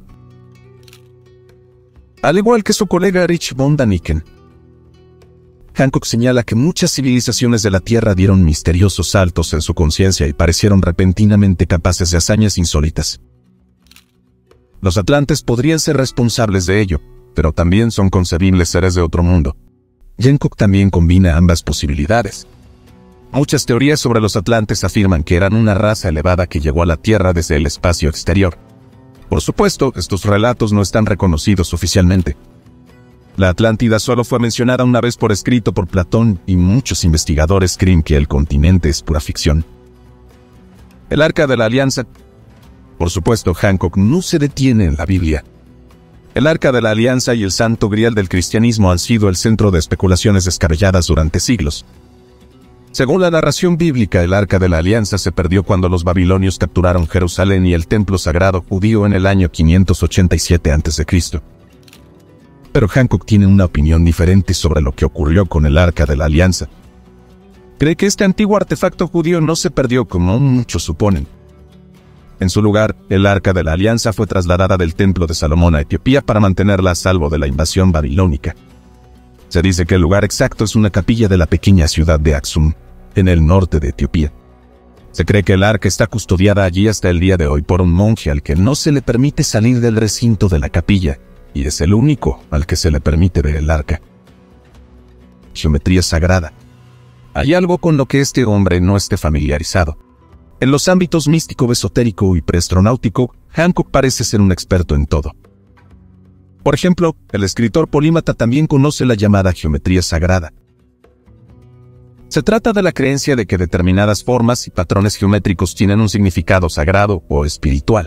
Al igual que su colega Erich von Däniken, Hancock señala que muchas civilizaciones de la Tierra dieron misteriosos saltos en su conciencia y parecieron repentinamente capaces de hazañas insólitas. Los atlantes podrían ser responsables de ello, pero también son concebibles seres de otro mundo. Hancock también combina ambas posibilidades. Muchas teorías sobre los atlantes afirman que eran una raza elevada que llegó a la Tierra desde el espacio exterior. Por supuesto, estos relatos no están reconocidos oficialmente. La Atlántida solo fue mencionada una vez por escrito por Platón y muchos investigadores creen que el continente es pura ficción. El Arca de la Alianza. Por supuesto, Hancock no se detiene en la Biblia. El Arca de la Alianza y el Santo Grial del cristianismo han sido el centro de especulaciones descabelladas durante siglos. Según la narración bíblica, el Arca de la Alianza se perdió cuando los babilonios capturaron Jerusalén y el templo sagrado judío en el año quinientos ochenta y siete antes de Cristo Pero Hancock tiene una opinión diferente sobre lo que ocurrió con el Arca de la Alianza. Cree que este antiguo artefacto judío no se perdió como muchos suponen. En su lugar, el Arca de la Alianza fue trasladada del Templo de Salomón a Etiopía para mantenerla a salvo de la invasión babilónica. Se dice que el lugar exacto es una capilla de la pequeña ciudad de Aksum, en el norte de Etiopía. Se cree que el arca está custodiada allí hasta el día de hoy por un monje al que no se le permite salir del recinto de la capilla, y es el único al que se le permite ver el arca. Geometría sagrada. Hay algo con lo que este hombre no esté familiarizado. En los ámbitos místico, esotérico y preastronáutico, Hancock parece ser un experto en todo. Por ejemplo, el escritor polímata también conoce la llamada geometría sagrada. Se trata de la creencia de que determinadas formas y patrones geométricos tienen un significado sagrado o espiritual.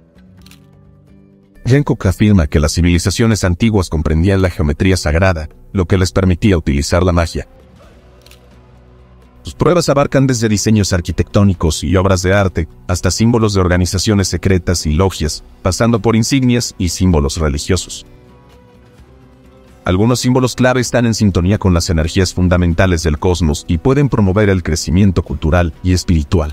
Hancock afirma que las civilizaciones antiguas comprendían la geometría sagrada, lo que les permitía utilizar la magia. Sus pruebas abarcan desde diseños arquitectónicos y obras de arte, hasta símbolos de organizaciones secretas y logias, pasando por insignias y símbolos religiosos. Algunos símbolos clave están en sintonía con las energías fundamentales del cosmos y pueden promover el crecimiento cultural y espiritual.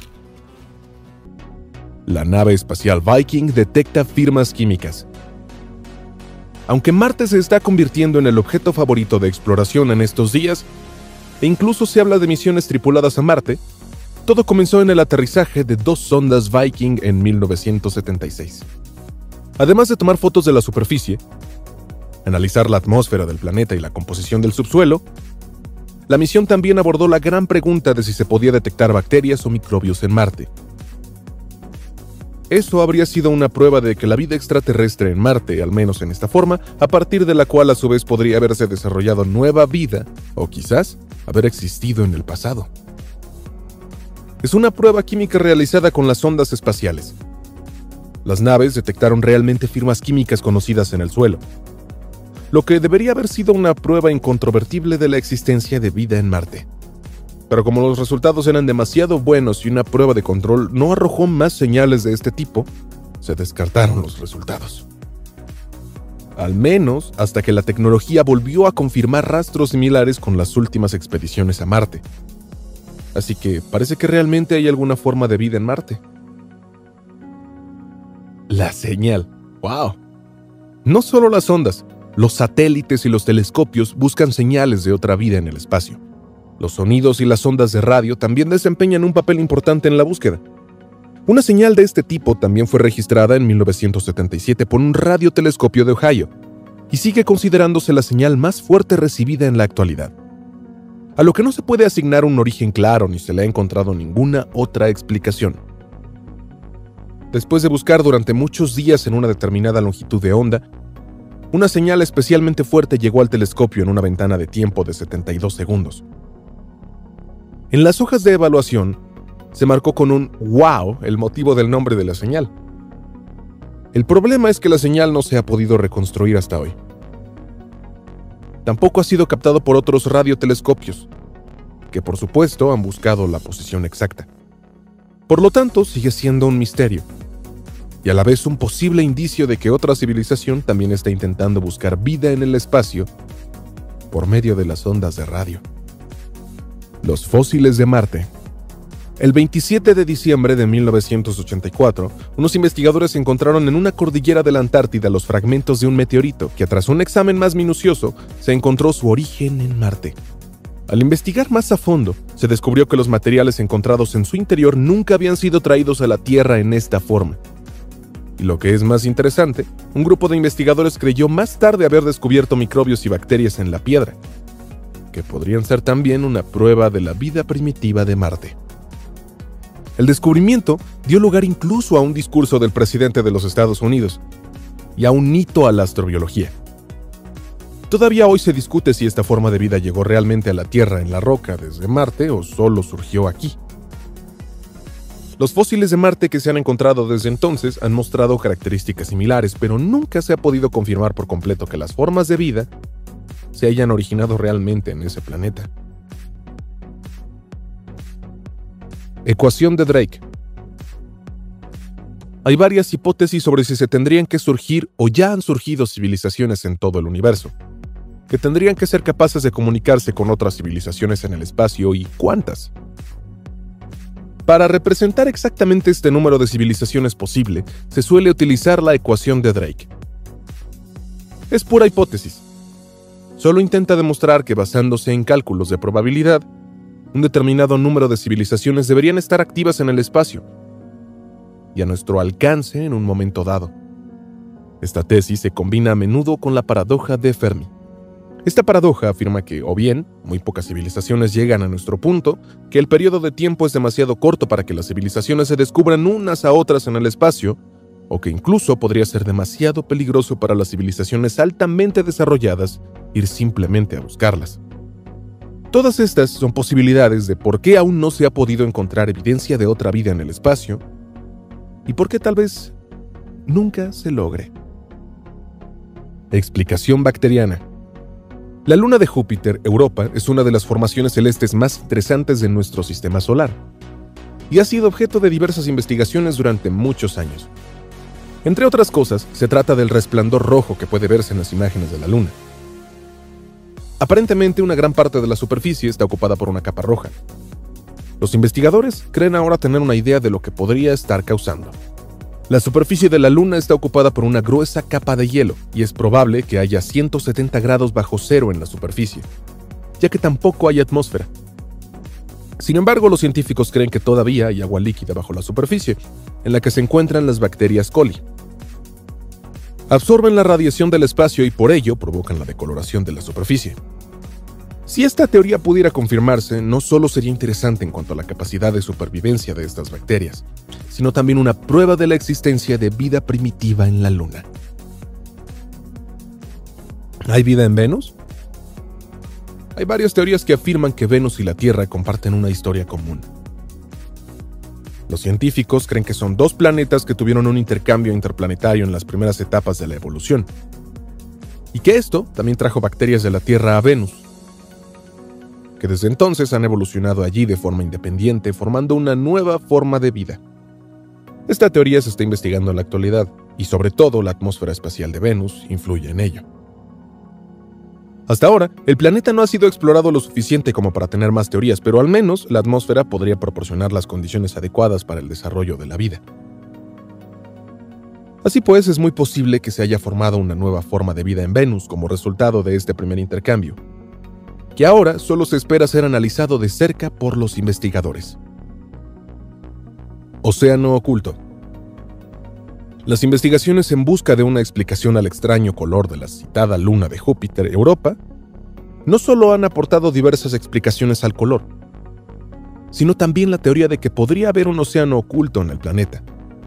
La nave espacial Viking detecta firmas químicas. Aunque Marte se está convirtiendo en el objeto favorito de exploración en estos días, e incluso se habla de misiones tripuladas a Marte, todo comenzó en el aterrizaje de dos sondas Viking en mil novecientos setenta y seis. Además de tomar fotos de la superficie, analizar la atmósfera del planeta y la composición del subsuelo, la misión también abordó la gran pregunta de si se podía detectar bacterias o microbios en Marte. Eso habría sido una prueba de que la vida extraterrestre en Marte, al menos en esta forma, a partir de la cual a su vez podría haberse desarrollado nueva vida, o quizás haber existido en el pasado. Es una prueba química realizada con las sondas espaciales. Las naves detectaron realmente firmas químicas conocidas en el suelo, lo que debería haber sido una prueba incontrovertible de la existencia de vida en Marte. Pero como los resultados eran demasiado buenos y una prueba de control no arrojó más señales de este tipo, se descartaron los resultados. Al menos hasta que la tecnología volvió a confirmar rastros similares con las últimas expediciones a Marte. Así que parece que realmente hay alguna forma de vida en Marte. La señal. ¡Wow! No solo las ondas, los satélites y los telescopios buscan señales de otra vida en el espacio. Los sonidos y las ondas de radio también desempeñan un papel importante en la búsqueda. Una señal de este tipo también fue registrada en mil novecientos setenta y siete por un radiotelescopio de Ohio, y sigue considerándose la señal más fuerte recibida en la actualidad, a lo que no se puede asignar un origen claro ni se le ha encontrado ninguna otra explicación. Después de buscar durante muchos días en una determinada longitud de onda, una señal especialmente fuerte llegó al telescopio en una ventana de tiempo de setenta y dos segundos. En las hojas de evaluación, se marcó con un wow el motivo del nombre de la señal. El problema es que la señal no se ha podido reconstruir hasta hoy. Tampoco ha sido captado por otros radiotelescopios, que por supuesto han buscado la posición exacta. Por lo tanto, sigue siendo un misterio, y a la vez un posible indicio de que otra civilización también está intentando buscar vida en el espacio por medio de las ondas de radio. Los fósiles de Marte. El veintisiete de diciembre de mil novecientos ochenta y cuatro, unos investigadores encontraron en una cordillera de la Antártida los fragmentos de un meteorito que, tras un examen más minucioso, se encontró su origen en Marte. Al investigar más a fondo, se descubrió que los materiales encontrados en su interior nunca habían sido traídos a la Tierra en esta forma. Y lo que es más interesante, un grupo de investigadores creyó más tarde haber descubierto microbios y bacterias en la piedra, que podrían ser también una prueba de la vida primitiva de Marte. El descubrimiento dio lugar incluso a un discurso del presidente de los Estados Unidos y a un hito a la astrobiología. Todavía hoy se discute si esta forma de vida llegó realmente a la Tierra en la roca desde Marte o solo surgió aquí. Los fósiles de Marte que se han encontrado desde entonces han mostrado características similares, pero nunca se ha podido confirmar por completo que las formas de vida se hayan originado realmente en ese planeta. Ecuación de Drake. Hay varias hipótesis sobre si se tendrían que surgir o ya han surgido civilizaciones en todo el universo, que tendrían que ser capaces de comunicarse con otras civilizaciones en el espacio y cuántas. Para representar exactamente este número de civilizaciones posible, se suele utilizar la ecuación de Drake. Es pura hipótesis. Solo intenta demostrar que basándose en cálculos de probabilidad, un determinado número de civilizaciones deberían estar activas en el espacio y a nuestro alcance en un momento dado. Esta tesis se combina a menudo con la paradoja de Fermi. Esta paradoja afirma que, o bien, muy pocas civilizaciones llegan a nuestro punto, que el periodo de tiempo es demasiado corto para que las civilizaciones se descubran unas a otras en el espacio, o que incluso podría ser demasiado peligroso para las civilizaciones altamente desarrolladas ir simplemente a buscarlas. Todas estas son posibilidades de por qué aún no se ha podido encontrar evidencia de otra vida en el espacio, y por qué tal vez nunca se logre. Explicación bacteriana. La luna de Júpiter, Europa, es una de las formaciones celestes más interesantes de nuestro sistema solar, y ha sido objeto de diversas investigaciones durante muchos años. Entre otras cosas, se trata del resplandor rojo que puede verse en las imágenes de la luna. Aparentemente, una gran parte de la superficie está ocupada por una capa roja. Los investigadores creen ahora tener una idea de lo que podría estar causando. La superficie de la Luna está ocupada por una gruesa capa de hielo, y es probable que haya ciento setenta grados bajo cero en la superficie, ya que tampoco hay atmósfera. Sin embargo, los científicos creen que todavía hay agua líquida bajo la superficie, en la que se encuentran las bacterias coli. Absorben la radiación del espacio y por ello provocan la decoloración de la superficie. Si esta teoría pudiera confirmarse, no solo sería interesante en cuanto a la capacidad de supervivencia de estas bacterias, sino también una prueba de la existencia de vida primitiva en la Luna. ¿Hay vida en Venus? Hay varias teorías que afirman que Venus y la Tierra comparten una historia común. Los científicos creen que son dos planetas que tuvieron un intercambio interplanetario en las primeras etapas de la evolución, y que esto también trajo bacterias de la Tierra a Venus, que desde entonces han evolucionado allí de forma independiente, formando una nueva forma de vida. Esta teoría se está investigando en la actualidad, y sobre todo la atmósfera espacial de Venus influye en ello. Hasta ahora, el planeta no ha sido explorado lo suficiente como para tener más teorías, pero al menos la atmósfera podría proporcionar las condiciones adecuadas para el desarrollo de la vida. Así pues, es muy posible que se haya formado una nueva forma de vida en Venus como resultado de este primer intercambio, que ahora solo se espera ser analizado de cerca por los investigadores. Océano oculto. Las investigaciones en busca de una explicación al extraño color de la citada luna de Júpiter, Europa, no solo han aportado diversas explicaciones al color, sino también la teoría de que podría haber un océano oculto en el planeta.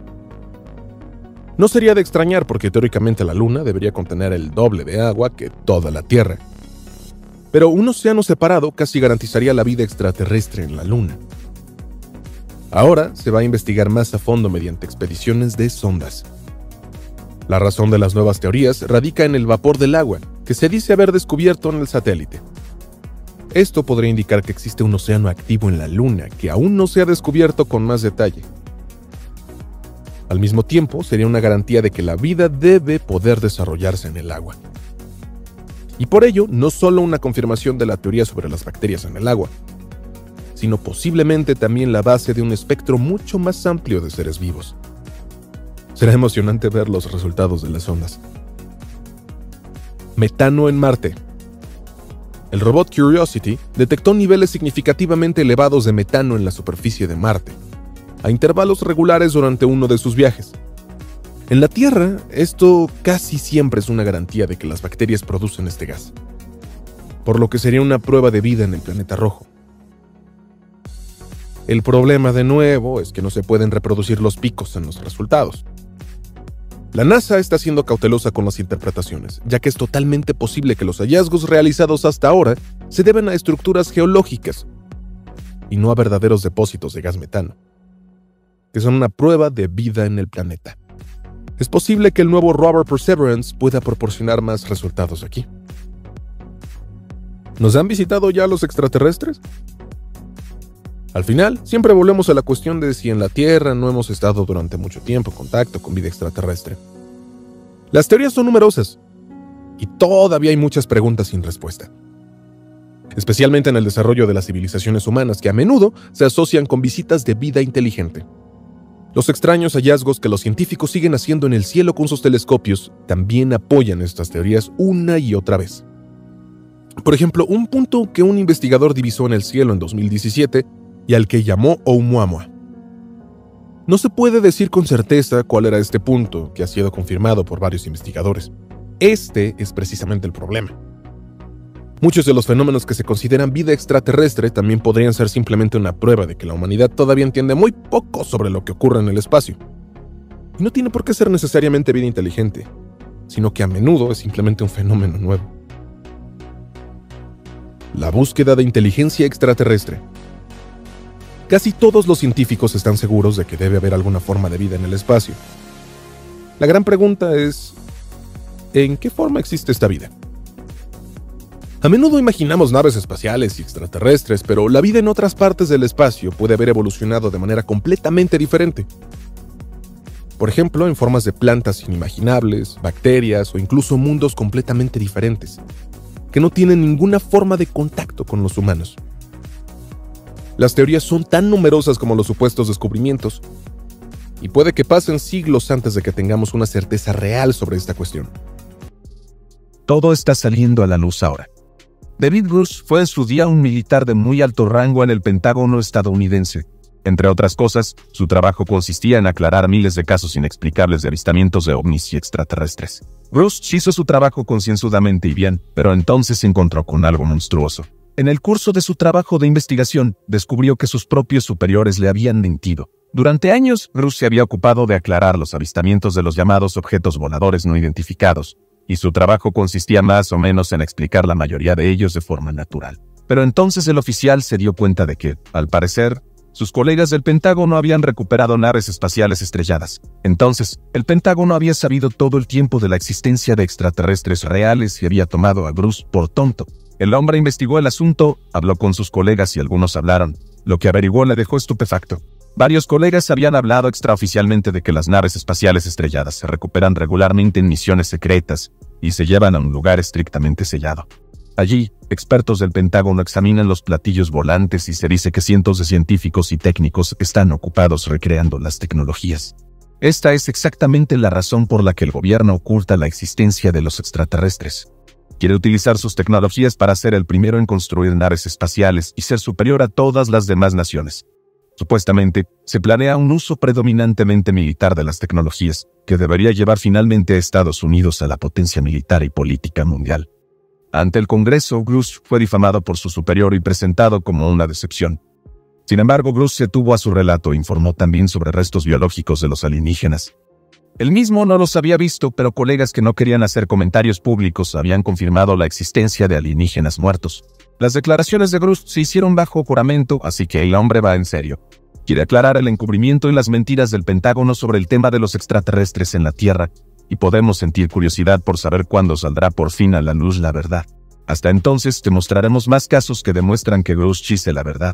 No sería de extrañar porque teóricamente la luna debería contener el doble de agua que toda la Tierra. Pero un océano separado casi garantizaría la vida extraterrestre en la Luna. Ahora se va a investigar más a fondo mediante expediciones de sondas. La razón de las nuevas teorías radica en el vapor del agua, que se dice haber descubierto en el satélite. Esto podría indicar que existe un océano activo en la Luna que aún no se ha descubierto con más detalle. Al mismo tiempo, sería una garantía de que la vida debe poder desarrollarse en el agua. Y por ello, no solo una confirmación de la teoría sobre las bacterias en el agua, sino posiblemente también la base de un espectro mucho más amplio de seres vivos. Será emocionante ver los resultados de las ondas. Metano en Marte. El robot Curiosity detectó niveles significativamente elevados de metano en la superficie de Marte, a intervalos regulares durante uno de sus viajes. En la Tierra, esto casi siempre es una garantía de que las bacterias producen este gas, por lo que sería una prueba de vida en el planeta rojo. El problema, de nuevo, es que no se pueden reproducir los picos en los resultados. La NASA está siendo cautelosa con las interpretaciones, ya que es totalmente posible que los hallazgos realizados hasta ahora se deban a estructuras geológicas y no a verdaderos depósitos de gas metano, que son una prueba de vida en el planeta. Es posible que el nuevo rover Perseverance pueda proporcionar más resultados aquí. ¿Nos han visitado ya los extraterrestres? Al final, siempre volvemos a la cuestión de si en la Tierra no hemos estado durante mucho tiempo en contacto con vida extraterrestre. Las teorías son numerosas, y todavía hay muchas preguntas sin respuesta. Especialmente en el desarrollo de las civilizaciones humanas, que a menudo se asocian con visitas de vida inteligente. Los extraños hallazgos que los científicos siguen haciendo en el cielo con sus telescopios también apoyan estas teorías una y otra vez. Por ejemplo, un punto que un investigador divisó en el cielo en dos mil diecisiete y al que llamó Oumuamua. No se puede decir con certeza cuál era este punto, que ha sido confirmado por varios investigadores. Este es precisamente el problema. Muchos de los fenómenos que se consideran vida extraterrestre también podrían ser simplemente una prueba de que la humanidad todavía entiende muy poco sobre lo que ocurre en el espacio. Y no tiene por qué ser necesariamente vida inteligente, sino que a menudo es simplemente un fenómeno nuevo. La búsqueda de inteligencia extraterrestre. Casi todos los científicos están seguros de que debe haber alguna forma de vida en el espacio. La gran pregunta es, ¿en qué forma existe esta vida? A menudo imaginamos naves espaciales y extraterrestres, pero la vida en otras partes del espacio puede haber evolucionado de manera completamente diferente. Por ejemplo, en formas de plantas inimaginables, bacterias o incluso mundos completamente diferentes, que no tienen ninguna forma de contacto con los humanos. Las teorías son tan numerosas como los supuestos descubrimientos, y puede que pasen siglos antes de que tengamos una certeza real sobre esta cuestión. Todo está saliendo a la luz ahora. David Grush fue en su día un militar de muy alto rango en el Pentágono estadounidense. Entre otras cosas, su trabajo consistía en aclarar miles de casos inexplicables de avistamientos de ovnis y extraterrestres. Grush hizo su trabajo concienzudamente y bien, pero entonces se encontró con algo monstruoso. En el curso de su trabajo de investigación, descubrió que sus propios superiores le habían mentido. Durante años, Grush se había ocupado de aclarar los avistamientos de los llamados objetos voladores no identificados, y su trabajo consistía más o menos en explicar la mayoría de ellos de forma natural. Pero entonces el oficial se dio cuenta de que, al parecer, sus colegas del Pentágono habían recuperado naves espaciales estrelladas. Entonces, el Pentágono había sabido todo el tiempo de la existencia de extraterrestres reales y había tomado a Grush por tonto. El hombre investigó el asunto, habló con sus colegas y algunos hablaron. Lo que averiguó le dejó estupefacto. Varios colegas habían hablado extraoficialmente de que las naves espaciales estrelladas se recuperan regularmente en misiones secretas y se llevan a un lugar estrictamente sellado. Allí, expertos del Pentágono examinan los platillos volantes y se dice que cientos de científicos y técnicos están ocupados recreando las tecnologías. Esta es exactamente la razón por la que el gobierno oculta la existencia de los extraterrestres. Quiere utilizar sus tecnologías para ser el primero en construir naves espaciales y ser superior a todas las demás naciones. Supuestamente, se planea un uso predominantemente militar de las tecnologías, que debería llevar finalmente a Estados Unidos a la potencia militar y política mundial. Ante el Congreso, Grush fue difamado por su superior y presentado como una decepción. Sin embargo, Grush se tuvo a su relato e informó también sobre restos biológicos de los alienígenas. Él mismo no los había visto, pero colegas que no querían hacer comentarios públicos habían confirmado la existencia de alienígenas muertos. Las declaraciones de Grush se hicieron bajo juramento, así que el hombre va en serio. Quiere aclarar el encubrimiento y las mentiras del Pentágono sobre el tema de los extraterrestres en la Tierra, y podemos sentir curiosidad por saber cuándo saldrá por fin a la luz la verdad. Hasta entonces te mostraremos más casos que demuestran que Grush dice la verdad.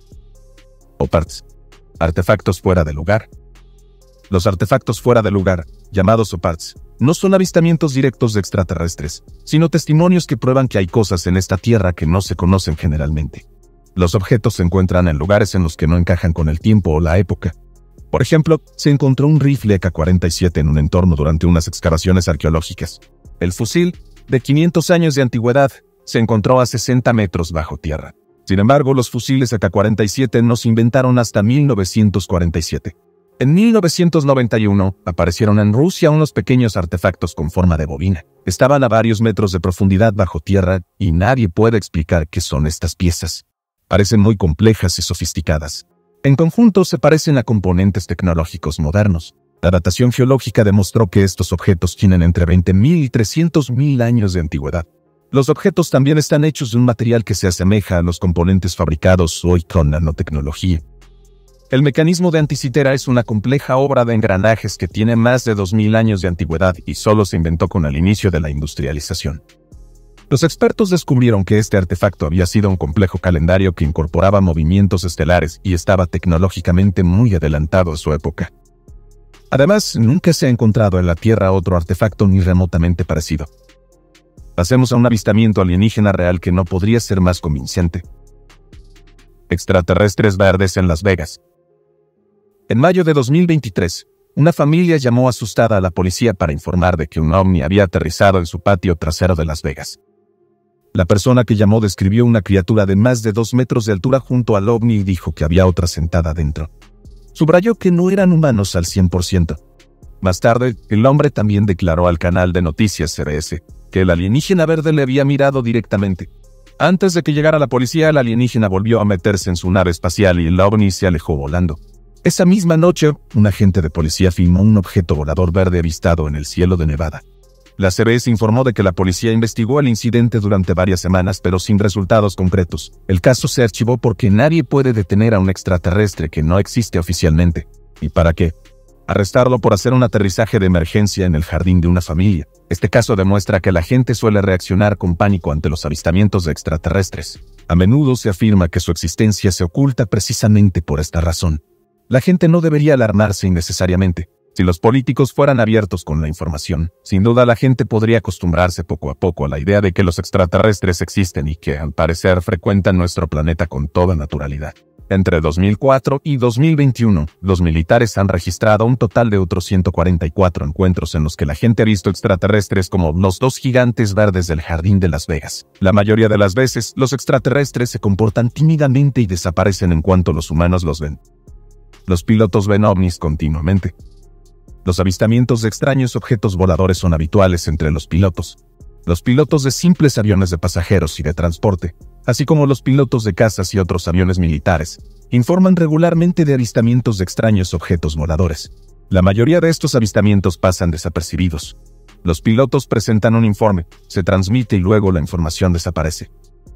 O parts. Artefactos fuera de lugar. Los artefactos fuera de lugar, llamados O P A R Ts, no son avistamientos directos de extraterrestres, sino testimonios que prueban que hay cosas en esta Tierra que no se conocen generalmente. Los objetos se encuentran en lugares en los que no encajan con el tiempo o la época. Por ejemplo, se encontró un rifle A K cuarenta y siete en un entorno durante unas excavaciones arqueológicas. El fusil, de quinientos años de antigüedad, se encontró a sesenta metros bajo tierra. Sin embargo, los fusiles A K cuarenta y siete no se inventaron hasta mil novecientos cuarenta y siete. En mil novecientos noventa y uno, aparecieron en Rusia unos pequeños artefactos con forma de bobina. Estaban a varios metros de profundidad bajo tierra y nadie puede explicar qué son estas piezas. Parecen muy complejas y sofisticadas. En conjunto se parecen a componentes tecnológicos modernos. La datación geológica demostró que estos objetos tienen entre veinte mil y trescientos mil años de antigüedad. Los objetos también están hechos de un material que se asemeja a los componentes fabricados hoy con nanotecnología. El mecanismo de Anticythera es una compleja obra de engranajes que tiene más de dos mil años de antigüedad y solo se inventó con el inicio de la industrialización. Los expertos descubrieron que este artefacto había sido un complejo calendario que incorporaba movimientos estelares y estaba tecnológicamente muy adelantado a su época. Además, nunca se ha encontrado en la Tierra otro artefacto ni remotamente parecido. Pasemos a un avistamiento alienígena real que no podría ser más convincente. Extraterrestres verdes en Las Vegas. En mayo de dos mil veintitrés, una familia llamó asustada a la policía para informar de que un ovni había aterrizado en su patio trasero de Las Vegas. La persona que llamó describió una criatura de más de dos metros de altura junto al ovni y dijo que había otra sentada dentro. Subrayó que no eran humanos al cien por ciento. Más tarde, el hombre también declaró al canal de noticias C B S que el alienígena verde le había mirado directamente. Antes de que llegara la policía, el alienígena volvió a meterse en su nave espacial y el ovni se alejó volando. Esa misma noche, un agente de policía filmó un objeto volador verde avistado en el cielo de Nevada. La C B S informó de que la policía investigó el incidente durante varias semanas, pero sin resultados concretos. El caso se archivó porque nadie puede detener a un extraterrestre que no existe oficialmente. ¿Y para qué? Arrestarlo por hacer un aterrizaje de emergencia en el jardín de una familia. Este caso demuestra que la gente suele reaccionar con pánico ante los avistamientos de extraterrestres. A menudo se afirma que su existencia se oculta precisamente por esta razón. La gente no debería alarmarse innecesariamente. Si los políticos fueran abiertos con la información, sin duda la gente podría acostumbrarse poco a poco a la idea de que los extraterrestres existen y que, al parecer, frecuentan nuestro planeta con toda naturalidad. Entre dos mil cuatro y dos mil veintiuno, los militares han registrado un total de otros ciento cuarenta y cuatro encuentros en los que la gente ha visto extraterrestres como los dos gigantes verdes del jardín de Las Vegas. La mayoría de las veces, los extraterrestres se comportan tímidamente y desaparecen en cuanto los humanos los ven. Los pilotos ven ovnis continuamente. Los avistamientos de extraños objetos voladores son habituales entre los pilotos. Los pilotos de simples aviones de pasajeros y de transporte, así como los pilotos de cazas y otros aviones militares, informan regularmente de avistamientos de extraños objetos voladores. La mayoría de estos avistamientos pasan desapercibidos. Los pilotos presentan un informe, se transmite y luego la información desaparece.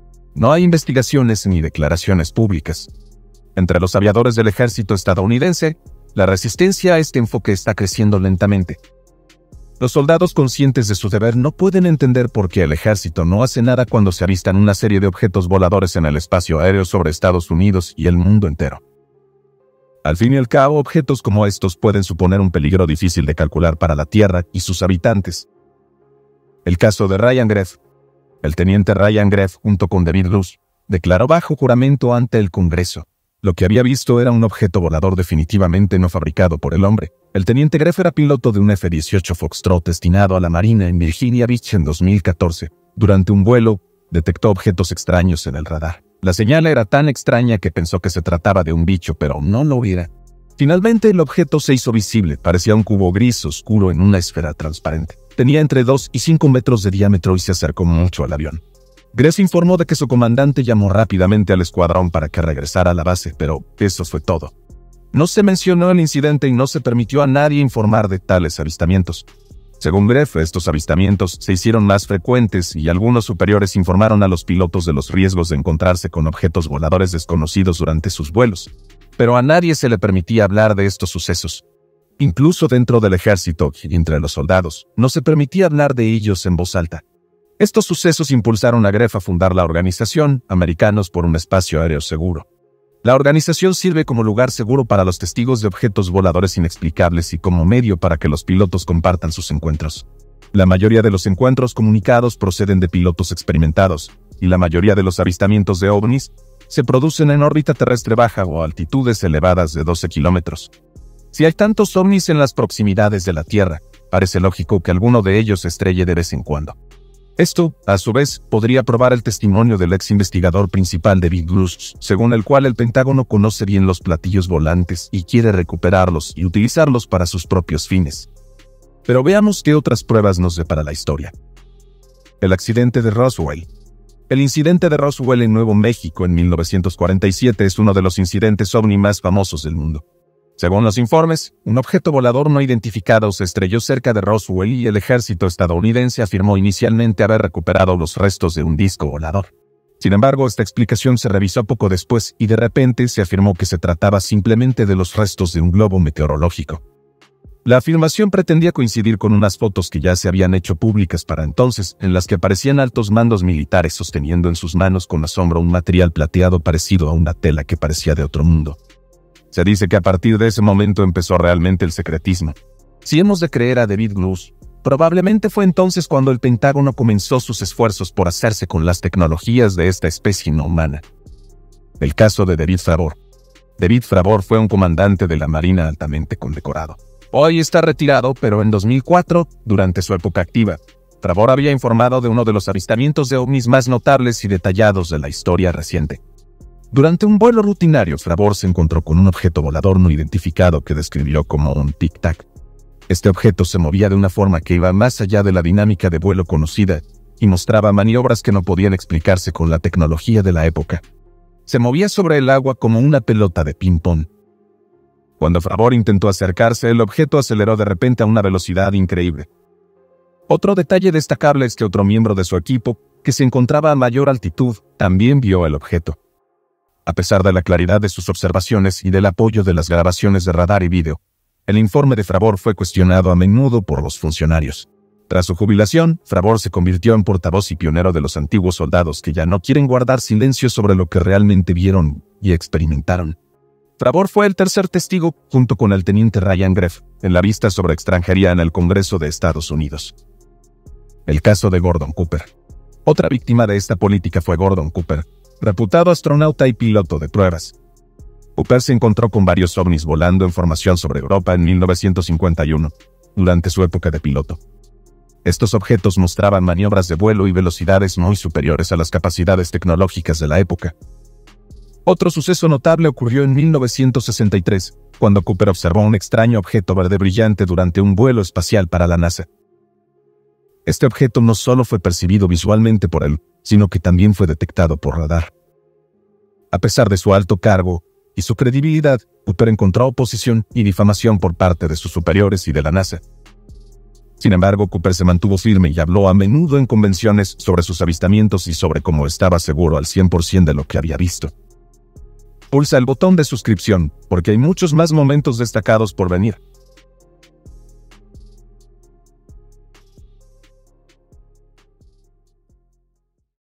No hay investigaciones ni declaraciones públicas. Entre los aviadores del ejército estadounidense, la resistencia a este enfoque está creciendo lentamente. Los soldados conscientes de su deber no pueden entender por qué el ejército no hace nada cuando se avistan una serie de objetos voladores en el espacio aéreo sobre Estados Unidos y el mundo entero. Al fin y al cabo, objetos como estos pueden suponer un peligro difícil de calcular para la Tierra y sus habitantes. El caso de Ryan Greff. El teniente Ryan Greff, junto con David Luce, declaró bajo juramento ante el Congreso. Lo que había visto era un objeto volador definitivamente no fabricado por el hombre. El teniente Greff era piloto de un F dieciocho Foxtrot destinado a la Marina en Virginia Beach en dos mil catorce. Durante un vuelo, detectó objetos extraños en el radar. La señal era tan extraña que pensó que se trataba de un bicho, pero no lo era. Finalmente, el objeto se hizo visible. Parecía un cubo gris oscuro en una esfera transparente. Tenía entre dos y cinco metros de diámetro y se acercó mucho al avión. Greff informó de que su comandante llamó rápidamente al escuadrón para que regresara a la base, pero eso fue todo. No se mencionó el incidente y no se permitió a nadie informar de tales avistamientos. Según Greff, estos avistamientos se hicieron más frecuentes y algunos superiores informaron a los pilotos de los riesgos de encontrarse con objetos voladores desconocidos durante sus vuelos. Pero a nadie se le permitía hablar de estos sucesos. Incluso dentro del ejército y entre los soldados, no se permitía hablar de ellos en voz alta. Estos sucesos impulsaron a Greff a fundar la organización Americanos por un Espacio Aéreo Seguro. La organización sirve como lugar seguro para los testigos de objetos voladores inexplicables y como medio para que los pilotos compartan sus encuentros. La mayoría de los encuentros comunicados proceden de pilotos experimentados, y la mayoría de los avistamientos de ovnis se producen en órbita terrestre baja o a altitudes elevadas de doce kilómetros. Si hay tantos ovnis en las proximidades de la Tierra, parece lógico que alguno de ellos se estrelle de vez en cuando. Esto, a su vez, podría probar el testimonio del ex investigador principal de David Luce, según el cual el Pentágono conoce bien los platillos volantes y quiere recuperarlos y utilizarlos para sus propios fines. Pero veamos qué otras pruebas nos depara la historia. El accidente de Roswell. El incidente de Roswell en Nuevo México en mil novecientos cuarenta y siete es uno de los incidentes ovni más famosos del mundo. Según los informes, un objeto volador no identificado se estrelló cerca de Roswell y el ejército estadounidense afirmó inicialmente haber recuperado los restos de un disco volador. Sin embargo, esta explicación se revisó poco después y de repente se afirmó que se trataba simplemente de los restos de un globo meteorológico. La afirmación pretendía coincidir con unas fotos que ya se habían hecho públicas para entonces, en las que aparecían altos mandos militares sosteniendo en sus manos con asombro un material plateado parecido a una tela que parecía de otro mundo. Se dice que a partir de ese momento empezó realmente el secretismo. Si hemos de creer a David Grush, probablemente fue entonces cuando el Pentágono comenzó sus esfuerzos por hacerse con las tecnologías de esta especie no humana. El caso de David Fravor. David Fravor fue un comandante de la Marina altamente condecorado. Hoy está retirado, pero en dos mil cuatro, durante su época activa, Fravor había informado de uno de los avistamientos de ovnis más notables y detallados de la historia reciente. Durante un vuelo rutinario, Fravor se encontró con un objeto volador no identificado que describió como un tic-tac. Este objeto se movía de una forma que iba más allá de la dinámica de vuelo conocida y mostraba maniobras que no podían explicarse con la tecnología de la época. Se movía sobre el agua como una pelota de ping-pong. Cuando Fravor intentó acercarse, el objeto aceleró de repente a una velocidad increíble. Otro detalle destacable es que otro miembro de su equipo, que se encontraba a mayor altitud, también vio el objeto. A pesar de la claridad de sus observaciones y del apoyo de las grabaciones de radar y vídeo, el informe de Fravor fue cuestionado a menudo por los funcionarios. Tras su jubilación, Fravor se convirtió en portavoz y pionero de los antiguos soldados que ya no quieren guardar silencio sobre lo que realmente vieron y experimentaron. Fravor fue el tercer testigo, junto con el teniente Ryan Greff, en la vista sobre extranjería en el Congreso de Estados Unidos. El caso de Gordon Cooper. Otra víctima de esta política fue Gordon Cooper, reputado astronauta y piloto de pruebas. Cooper se encontró con varios ovnis volando en formación sobre Europa en mil novecientos cincuenta y uno, durante su época de piloto. Estos objetos mostraban maniobras de vuelo y velocidades muy superiores a las capacidades tecnológicas de la época. Otro suceso notable ocurrió en mil novecientos sesenta y tres, cuando Cooper observó un extraño objeto verde brillante durante un vuelo espacial para la NASA. Este objeto no solo fue percibido visualmente por él, sino que también fue detectado por radar. A pesar de su alto cargo y su credibilidad, Cooper encontró oposición y difamación por parte de sus superiores y de la NASA. Sin embargo, Cooper se mantuvo firme y habló a menudo en convenciones sobre sus avistamientos y sobre cómo estaba seguro al cien por ciento de lo que había visto. Pulsa el botón de suscripción, porque hay muchos más momentos destacados por venir.